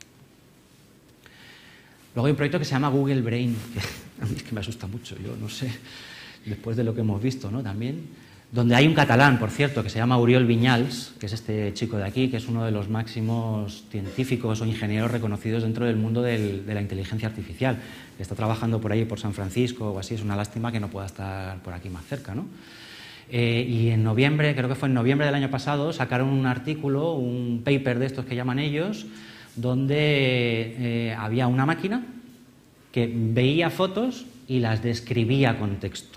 S1: Luego hay un proyecto que se llama Google Brain, que a mí es que me asusta mucho, yo no sé, después de lo que hemos visto, ¿no? También, donde hay un catalán, por cierto, que se llama Oriol Viñals, que es este chico de aquí, que es uno de los máximos científicos o ingenieros reconocidos dentro del mundo del, de la inteligencia artificial, que está trabajando por ahí, por San Francisco o así. Es una lástima que no pueda estar por aquí más cerca, ¿no? Eh, y en noviembre, creo que fue en noviembre del año pasado, sacaron un artículo, un paper de estos que llaman ellos, donde eh, había una máquina que veía fotos y las describía con texto,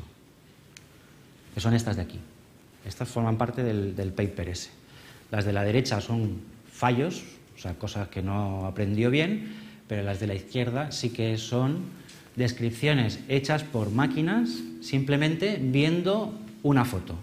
S1: que son estas de aquí. Estas forman parte del, del paper ese. Las de la derecha son fallos, o sea, cosas que no aprendió bien, pero las de la izquierda sí que son descripciones hechas por máquinas simplemente viendo una foto.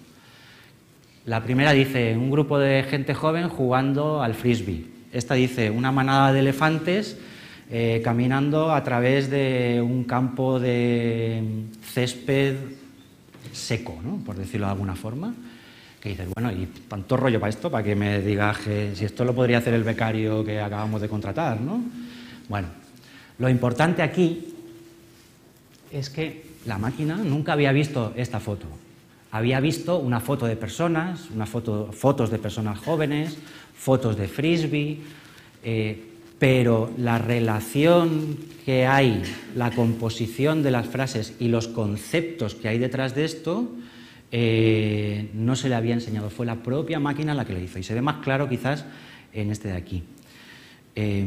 S1: La primera dice un grupo de gente joven jugando al frisbee. Esta dice una manada de elefantes eh, caminando a través de un campo de césped seco, ¿no? Por decirlo de alguna forma. Que dices, bueno, ¿y tanto rollo para esto? Para que me digas que si esto lo podría hacer el becario que acabamos de contratar, ¿no? Bueno, lo importante aquí es que la máquina nunca había visto esta foto. Había visto una foto de personas, una foto, fotos de personas jóvenes, fotos de frisbee, eh, pero la relación que hay, la composición de las frases y los conceptos que hay detrás de esto, eh, no se le había enseñado. Fue la propia máquina la que lo hizo. Y se ve más claro quizás en este de aquí. Eh,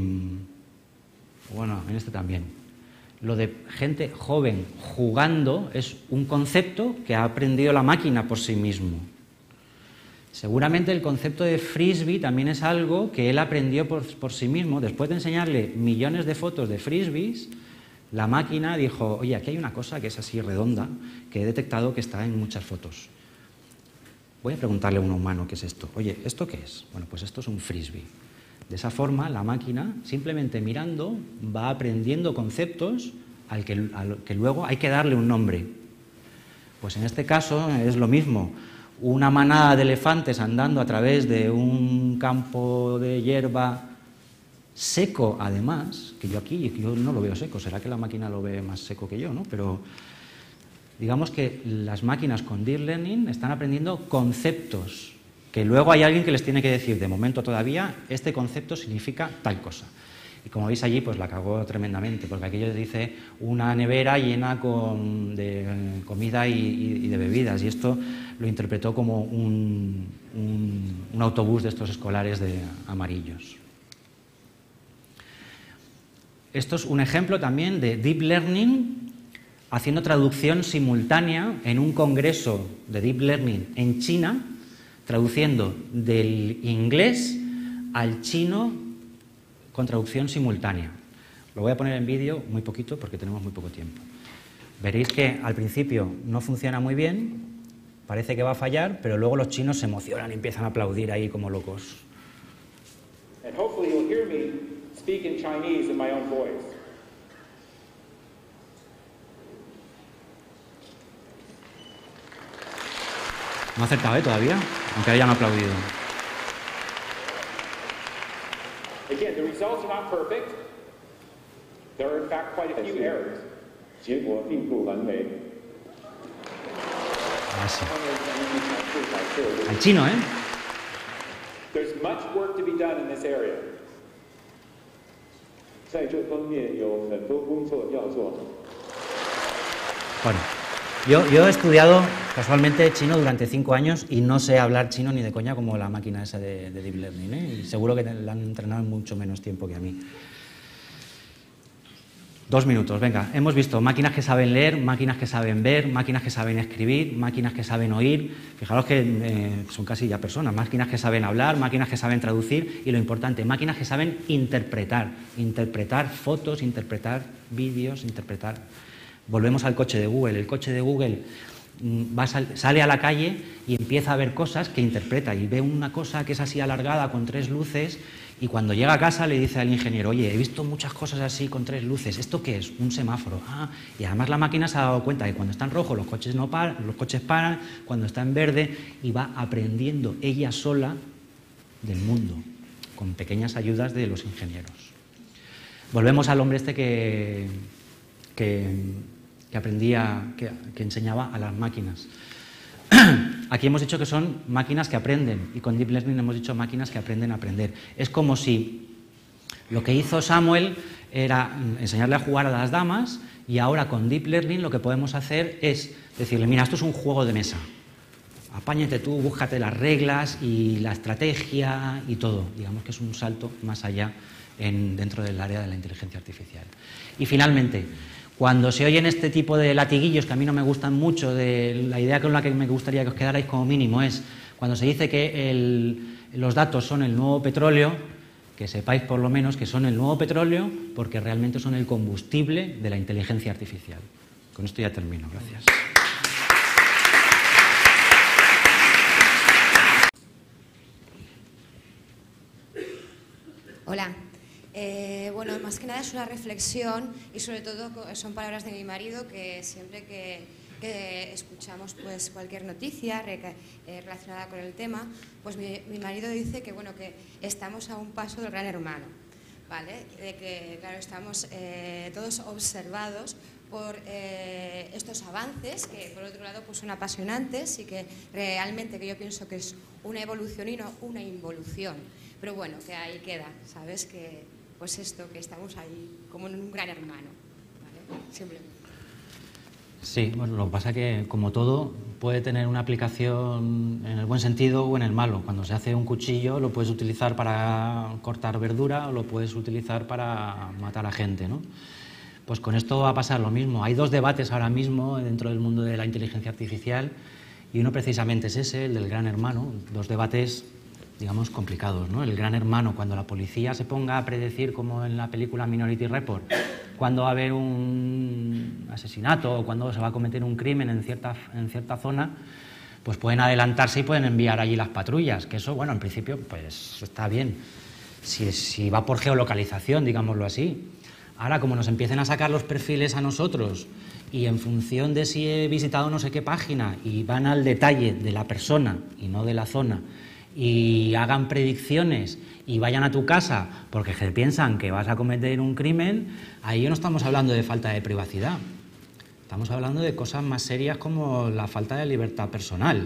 S1: bueno, en este también. Lo de gente joven jugando es un concepto que ha aprendido la máquina por sí mismo. Seguramente el concepto de frisbee también es algo que él aprendió por, por sí mismo. Después de enseñarle millones de fotos de frisbees, la máquina dijo, oye, aquí hay una cosa que es así redonda, que he detectado que está en muchas fotos. Voy a preguntarle a un humano qué es esto. Oye, ¿esto qué es? Bueno, pues esto es un frisbee. De esa forma, la máquina, simplemente mirando, va aprendiendo conceptos al que, al que luego hay que darle un nombre. Pues en este caso es lo mismo. Una manada de elefantes andando a través de un campo de hierba seco, además, que yo aquí yo no lo veo seco, será que la máquina lo ve más seco que yo, ¿no? Pero digamos que las máquinas con Deep Learning están aprendiendo conceptos que luego hay alguien que les tiene que decir, de momento todavía, este concepto significa tal cosa. Y como veis allí, pues la cagó tremendamente, porque aquello dice una nevera llena con, de comida y, y de bebidas, y esto lo interpretó como un, un, un autobús de estos escolares de amarillos. Esto es un ejemplo también de Deep Learning haciendo traducción simultánea en un congreso de Deep Learning en China, traduciendo del inglés al chino con traducción simultánea. Lo voy a poner en vídeo muy poquito porque tenemos muy poco tiempo. Veréis que al principio no funciona muy bien, parece que va a fallar, pero luego los chinos se emocionan y empiezan a aplaudir ahí como locos.
S9: And hopefully you'll hear me speak in Chinese in my own voice.
S1: No ha acertado, ¿eh? Todavía, aunque hayan aplaudido.
S9: Again, the results are not perfect. There are in fact quite a few errors.
S1: Ah, sí. Al chino, ¿eh?
S9: There's much work to be done in this area.
S1: Bueno, yo, yo he estudiado casualmente chino durante cinco años y no sé hablar chino ni de coña como la máquina esa de, de Deep Learning, ¿eh? Y seguro que la han entrenado en mucho menos tiempo que a mí. Dos minutos, venga. Hemos visto máquinas que saben leer, máquinas que saben ver, máquinas que saben escribir, máquinas que saben oír. Fijaros que eh, son casi ya personas. Máquinas que saben hablar, máquinas que saben traducir y lo importante, máquinas que saben interpretar. Interpretar fotos, interpretar vídeos, interpretar... Volvemos al coche de Google. El coche de Google va, sale a la calle y empieza a ver cosas que interpreta y ve una cosa que es así alargada con tres luces y cuando llega a casa le dice al ingeniero, oye, he visto muchas cosas así con tres luces, ¿esto qué es? Un semáforo. Ah, y además la máquina se ha dado cuenta que cuando está en rojo los coches, no paran, los coches paran, cuando está en verde, y va aprendiendo ella sola del mundo, con pequeñas ayudas de los ingenieros. Volvemos al hombre este que... que que aprendía, que, que enseñaba a las máquinas. Aquí hemos dicho que son máquinas que aprenden y con Deep Learning hemos dicho máquinas que aprenden a aprender. Es como si lo que hizo Samuel era enseñarle a jugar a las damas y ahora con Deep Learning lo que podemos hacer es decirle, mira, esto es un juego de mesa. Apáñate tú, búscate las reglas y la estrategia y todo. Digamos que es un salto más allá en, dentro del área de la inteligencia artificial. Y finalmente, Cuando se oyen este tipo de latiguillos, que a mí no me gustan mucho, de la idea con la que me gustaría que os quedarais como mínimo es, cuando se dice que el, los datos son el nuevo petróleo, que sepáis por lo menos que son el nuevo petróleo porque realmente son el combustible de la inteligencia artificial. Con esto ya termino, gracias.
S10: Hola. Eh, bueno, más que nada es una reflexión y sobre todo son palabras de mi marido que siempre que, que escuchamos pues, cualquier noticia re, eh, relacionada con el tema, pues mi, mi marido dice que, bueno, que estamos a un paso del gran hermano, ¿vale? De que, claro, estamos eh, todos observados por eh, estos avances que, por otro lado, pues son apasionantes y que realmente que yo pienso que es una evolución y no una involución. Pero bueno, que ahí queda, ¿sabes? Que pues esto, que estamos ahí como en un gran hermano, ¿vale? Simplemente.
S1: Sí, bueno, lo que pasa es que, como todo, puede tener una aplicación en el buen sentido o en el malo. Cuando se hace un cuchillo lo puedes utilizar para cortar verdura o lo puedes utilizar para matar a gente, ¿no? Pues con esto va a pasar lo mismo. Hay dos debates ahora mismo dentro del mundo de la inteligencia artificial y uno precisamente es ese, el del gran hermano, dos debates, digamos, complicados, ¿no? El gran hermano, cuando la policía se ponga a predecir, como en la película Minority Report, cuándo va a haber un asesinato o cuándo se va a cometer un crimen en cierta, en cierta zona, pues pueden adelantarse y pueden enviar allí las patrullas, que eso, bueno, en principio, pues está bien, si, si va por geolocalización, digámoslo así. Ahora, como nos empiecen a sacar los perfiles a nosotros y en función de si he visitado no sé qué página y van al detalle de la persona y no de la zona, y hagan predicciones y vayan a tu casa porque piensan que vas a cometer un crimen, ahí no estamos hablando de falta de privacidad, estamos hablando de cosas más serias como la falta de libertad personal.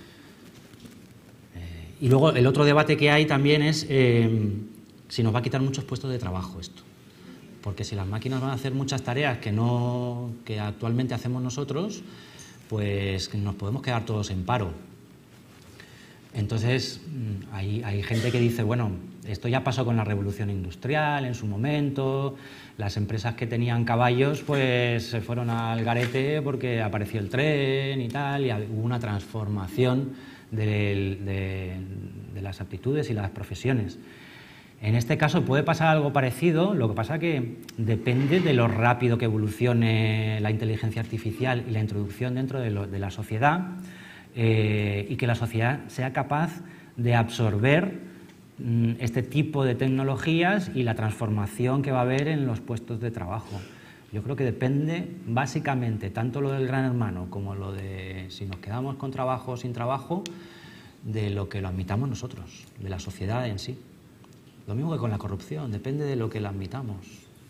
S1: Eh, y luego el otro debate que hay también es eh, si nos va a quitar muchos puestos de trabajo esto, porque si las máquinas van a hacer muchas tareas que, no, que actualmente hacemos nosotros, pues nos podemos quedar todos en paro. Entonces, hay, hay gente que dice, bueno, esto ya pasó con la revolución industrial en su momento, las empresas que tenían caballos pues se fueron al garete porque apareció el tren y tal, y hubo una transformación de, de, de las aptitudes y las profesiones. En este caso puede pasar algo parecido, lo que pasa que depende de lo rápido que evolucione la inteligencia artificial y la introducción dentro de, lo, de la sociedad, Eh, y que la sociedad sea capaz de absorber mm, este tipo de tecnologías y la transformación que va a haber en los puestos de trabajo. Yo creo que depende básicamente tanto lo del gran hermano como lo de si nos quedamos con trabajo o sin trabajo, de lo que lo admitamos nosotros, de la sociedad en sí. Lo mismo que con la corrupción, depende de lo que la admitamos.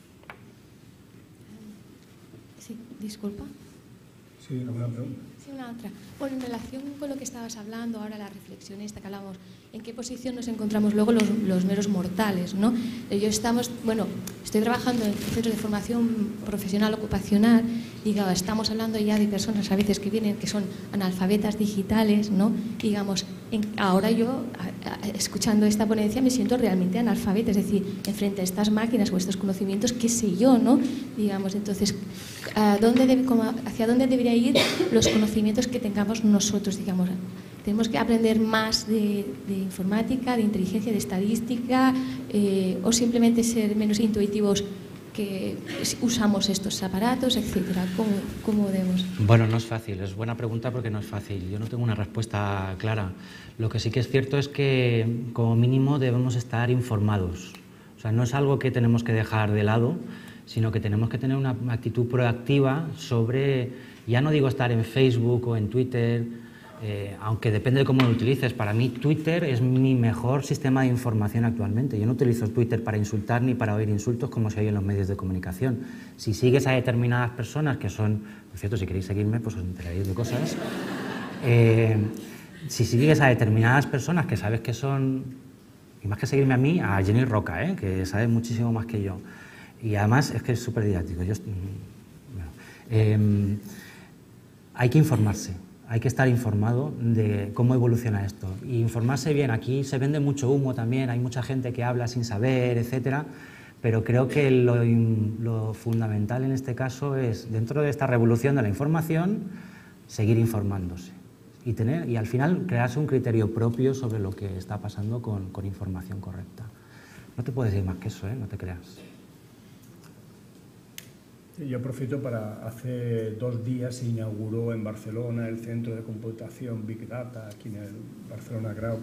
S11: Sí, disculpa.
S6: Sí, alguna pregunta.
S11: Sí, una otra. Bueno, en relación con lo que estabas hablando ahora, la reflexión esta que hablamos, ¿en qué posición nos encontramos luego los, los meros mortales, ¿no? Yo estamos, bueno, estoy trabajando en centros de formación profesional ocupacional y digamos, estamos hablando ya de personas a veces que vienen, que son analfabetas digitales, ¿no? Y, digamos, en, ahora yo, a, a, escuchando esta ponencia, me siento realmente analfabeta, es decir, enfrente a estas máquinas o estos conocimientos, qué sé yo, ¿no? Digamos, entonces, ¿a dónde debe, como, ¿hacia dónde debería ir los conocimientos que tengamos nosotros, digamos? Tenemos que aprender más de, de informática, de inteligencia, de estadística, eh, o simplemente ser menos intuitivos que usamos estos aparatos, etcétera. ¿Cómo, cómo debemos?
S1: Bueno, no es fácil, es buena pregunta porque no es fácil. Yo no tengo una respuesta clara. Lo que sí que es cierto es que, como mínimo, debemos estar informados. O sea, no es algo que tenemos que dejar de lado, sino que tenemos que tener una actitud proactiva sobre, ya no digo estar en Facebook o en Twitter, Eh, aunque depende de cómo lo utilices. Para mí Twitter es mi mejor sistema de información actualmente. Yo no utilizo Twitter para insultar ni para oír insultos como se oye en los medios de comunicación. Si sigues a determinadas personas que son, por cierto, si queréis seguirme, pues os enteraréis de cosas. Eh, si sigues a determinadas personas que sabes que son, y más que seguirme a mí, a Jenny Roca, ¿eh? Que sabe muchísimo más que yo. Y además es que es súper didáctico. Yo, bueno, eh, hay que informarse. Hay que estar informado de cómo evoluciona esto. Y informarse bien, aquí se vende mucho humo también, hay mucha gente que habla sin saber, etcétera, pero creo que lo, lo fundamental en este caso es, dentro de esta revolución de la información, seguir informándose y, tener, y al final crearse un criterio propio sobre lo que está pasando con, con información correcta. No te puedo decir más que eso, ¿eh? No te creas.
S6: Yo aprovecho para, hace dos días se inauguró en Barcelona el Centro de Computación Big Data, aquí en el Barcelona Crowd,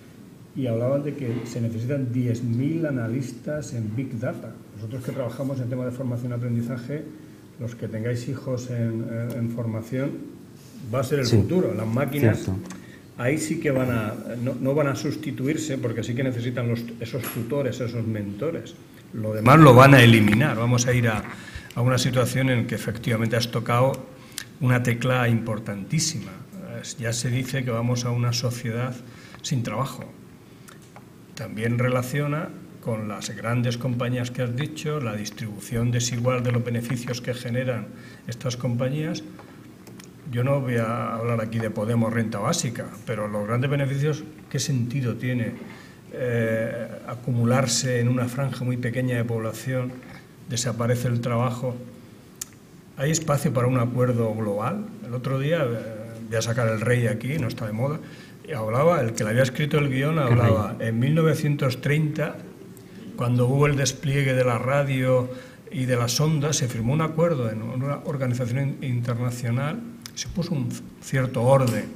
S6: y hablaban de que se necesitan diez mil analistas en Big Data. Nosotros que trabajamos en temas de formación y aprendizaje, los que tengáis hijos en, en formación, va a ser el sí, futuro. Las máquinas, cierto. Ahí sí que van a, no, no van a sustituirse, porque sí que necesitan los, esos tutores, esos mentores. Lo demás lo van a eliminar. Vamos a ir a, a una situación en que efectivamente has tocado una tecla importantísima. Ya se dice que vamos a una sociedad sin trabajo. También relaciona con las grandes compañías que has dicho, la distribución desigual de los beneficios que generan estas compañías. Yo no voy a hablar aquí de Podemos renta básica, pero los grandes beneficios, ¿qué sentido tiene eh, acumularse en una franja muy pequeña de población? Desaparece el trabajo. ¿Hay espacio para un acuerdo global? El otro día, eh, voy a sacar el rey aquí, no está de moda, y hablaba, el que le había escrito el guión hablaba, en mil novecientos treinta, cuando hubo el despliegue de la radio y de las ondas, se firmó un acuerdo en una organización internacional, se puso un cierto orden.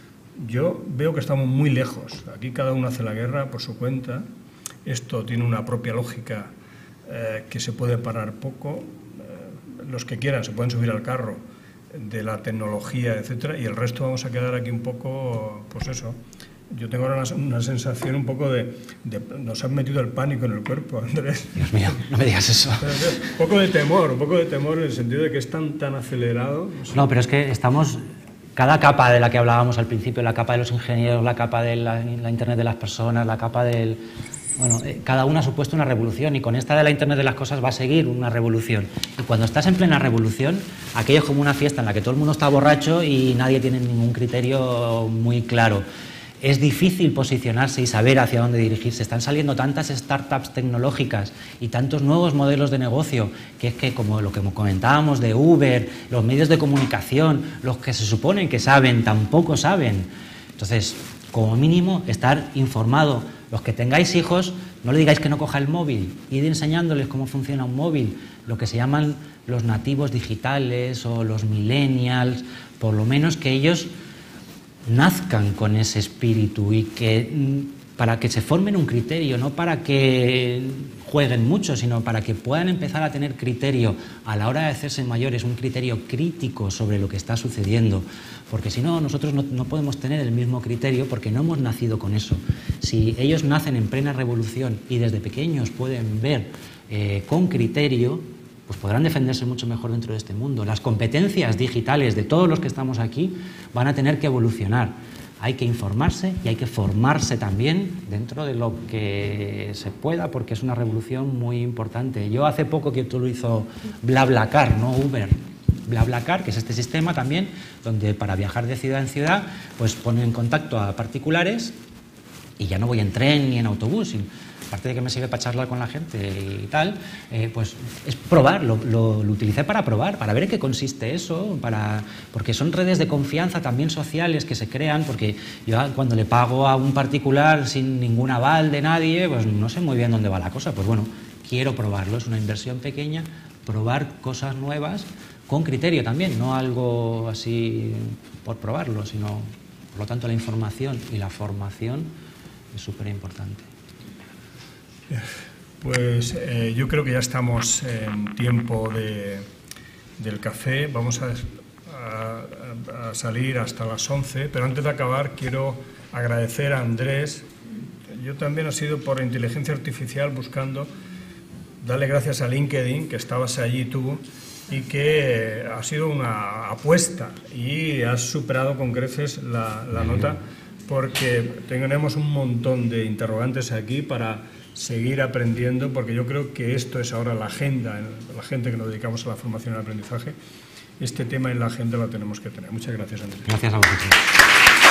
S6: Yo veo que estamos muy lejos. Aquí cada uno hace la guerra por su cuenta. Esto tiene una propia lógica eh, que se puede parar poco. Eh, los que quieran se pueden subir al carro de la tecnología, etcétera, y el resto vamos a quedar aquí un poco, pues eso. Yo tengo ahora una, una sensación un poco de, de... Nos han metido el pánico en el cuerpo, Andrés.
S1: Dios mío, no me digas eso.
S6: Un poco de temor, un poco de temor en el sentido de que es tan, tan acelerado.
S1: No, sé. No, pero es que estamos... Cada capa de la que hablábamos al principio, la capa de los ingenieros, la capa de la, la Internet de las personas, la capa del... Bueno, eh, cada una ha supuesto una revolución y con esta de la Internet de las cosas va a seguir una revolución. Y cuando estás en plena revolución, aquello es como una fiesta en la que todo el mundo está borracho y nadie tiene ningún criterio muy claro. Es difícil posicionarse y saber hacia dónde dirigirse. Están saliendo tantas startups tecnológicas y tantos nuevos modelos de negocio que es que, como lo que comentábamos de Uber, los medios de comunicación, los que se suponen que saben, tampoco saben. Entonces, como mínimo, estar informado. Los que tengáis hijos, no le digáis que no coja el móvil, id enseñándoles cómo funciona un móvil, lo que se llaman los nativos digitales o los millennials, por lo menos que ellos nazcan con ese espíritu y que para que se formen un criterio, no para que jueguen mucho, sino para que puedan empezar a tener criterio a la hora de hacerse mayores, un criterio crítico sobre lo que está sucediendo, porque si no, nosotros no, no podemos tener el mismo criterio porque no hemos nacido con eso. Si ellos nacen en plena revolución y desde pequeños pueden ver eh, con criterio, pues podrán defenderse mucho mejor dentro de este mundo. Las competencias digitales de todos los que estamos aquí van a tener que evolucionar. Hay que informarse y hay que formarse también dentro de lo que se pueda, porque es una revolución muy importante. Yo hace poco que tú lo hizo BlaBlaCar, no Uber. BlaBlaCar, que es este sistema también, donde para viajar de ciudad en ciudad, pues ponen en contacto a particulares y ya no voy en tren ni en autobús. Aparte de que me sirve para charlar con la gente y tal, eh, pues es probar, lo, lo, lo utilicé para probar, para ver en qué consiste eso, para, porque son redes de confianza también sociales que se crean, porque yo cuando le pago a un particular sin ningún aval de nadie, pues no sé muy bien dónde va la cosa. Pues bueno, quiero probarlo, es una inversión pequeña, probar cosas nuevas con criterio también, no algo así por probarlo, sino, por lo tanto, la información y la formación es súper importante.
S6: Pues eh, yo creo que ya estamos en tiempo de, del café. Vamos a, a, a salir hasta las once, pero antes de acabar quiero agradecer a Andrés. Yo también he sido por inteligencia artificial buscando, darle gracias a LinkedIn, que estabas allí tú, y que ha sido una apuesta y has superado con creces la, la nota, porque tenemos un montón de interrogantes aquí para seguir aprendiendo, porque yo creo que esto es ahora la agenda, la gente que nos dedicamos a la formación y al aprendizaje, este tema en la agenda lo tenemos que tener. Muchas gracias, Andrés.
S1: Gracias a vosotros.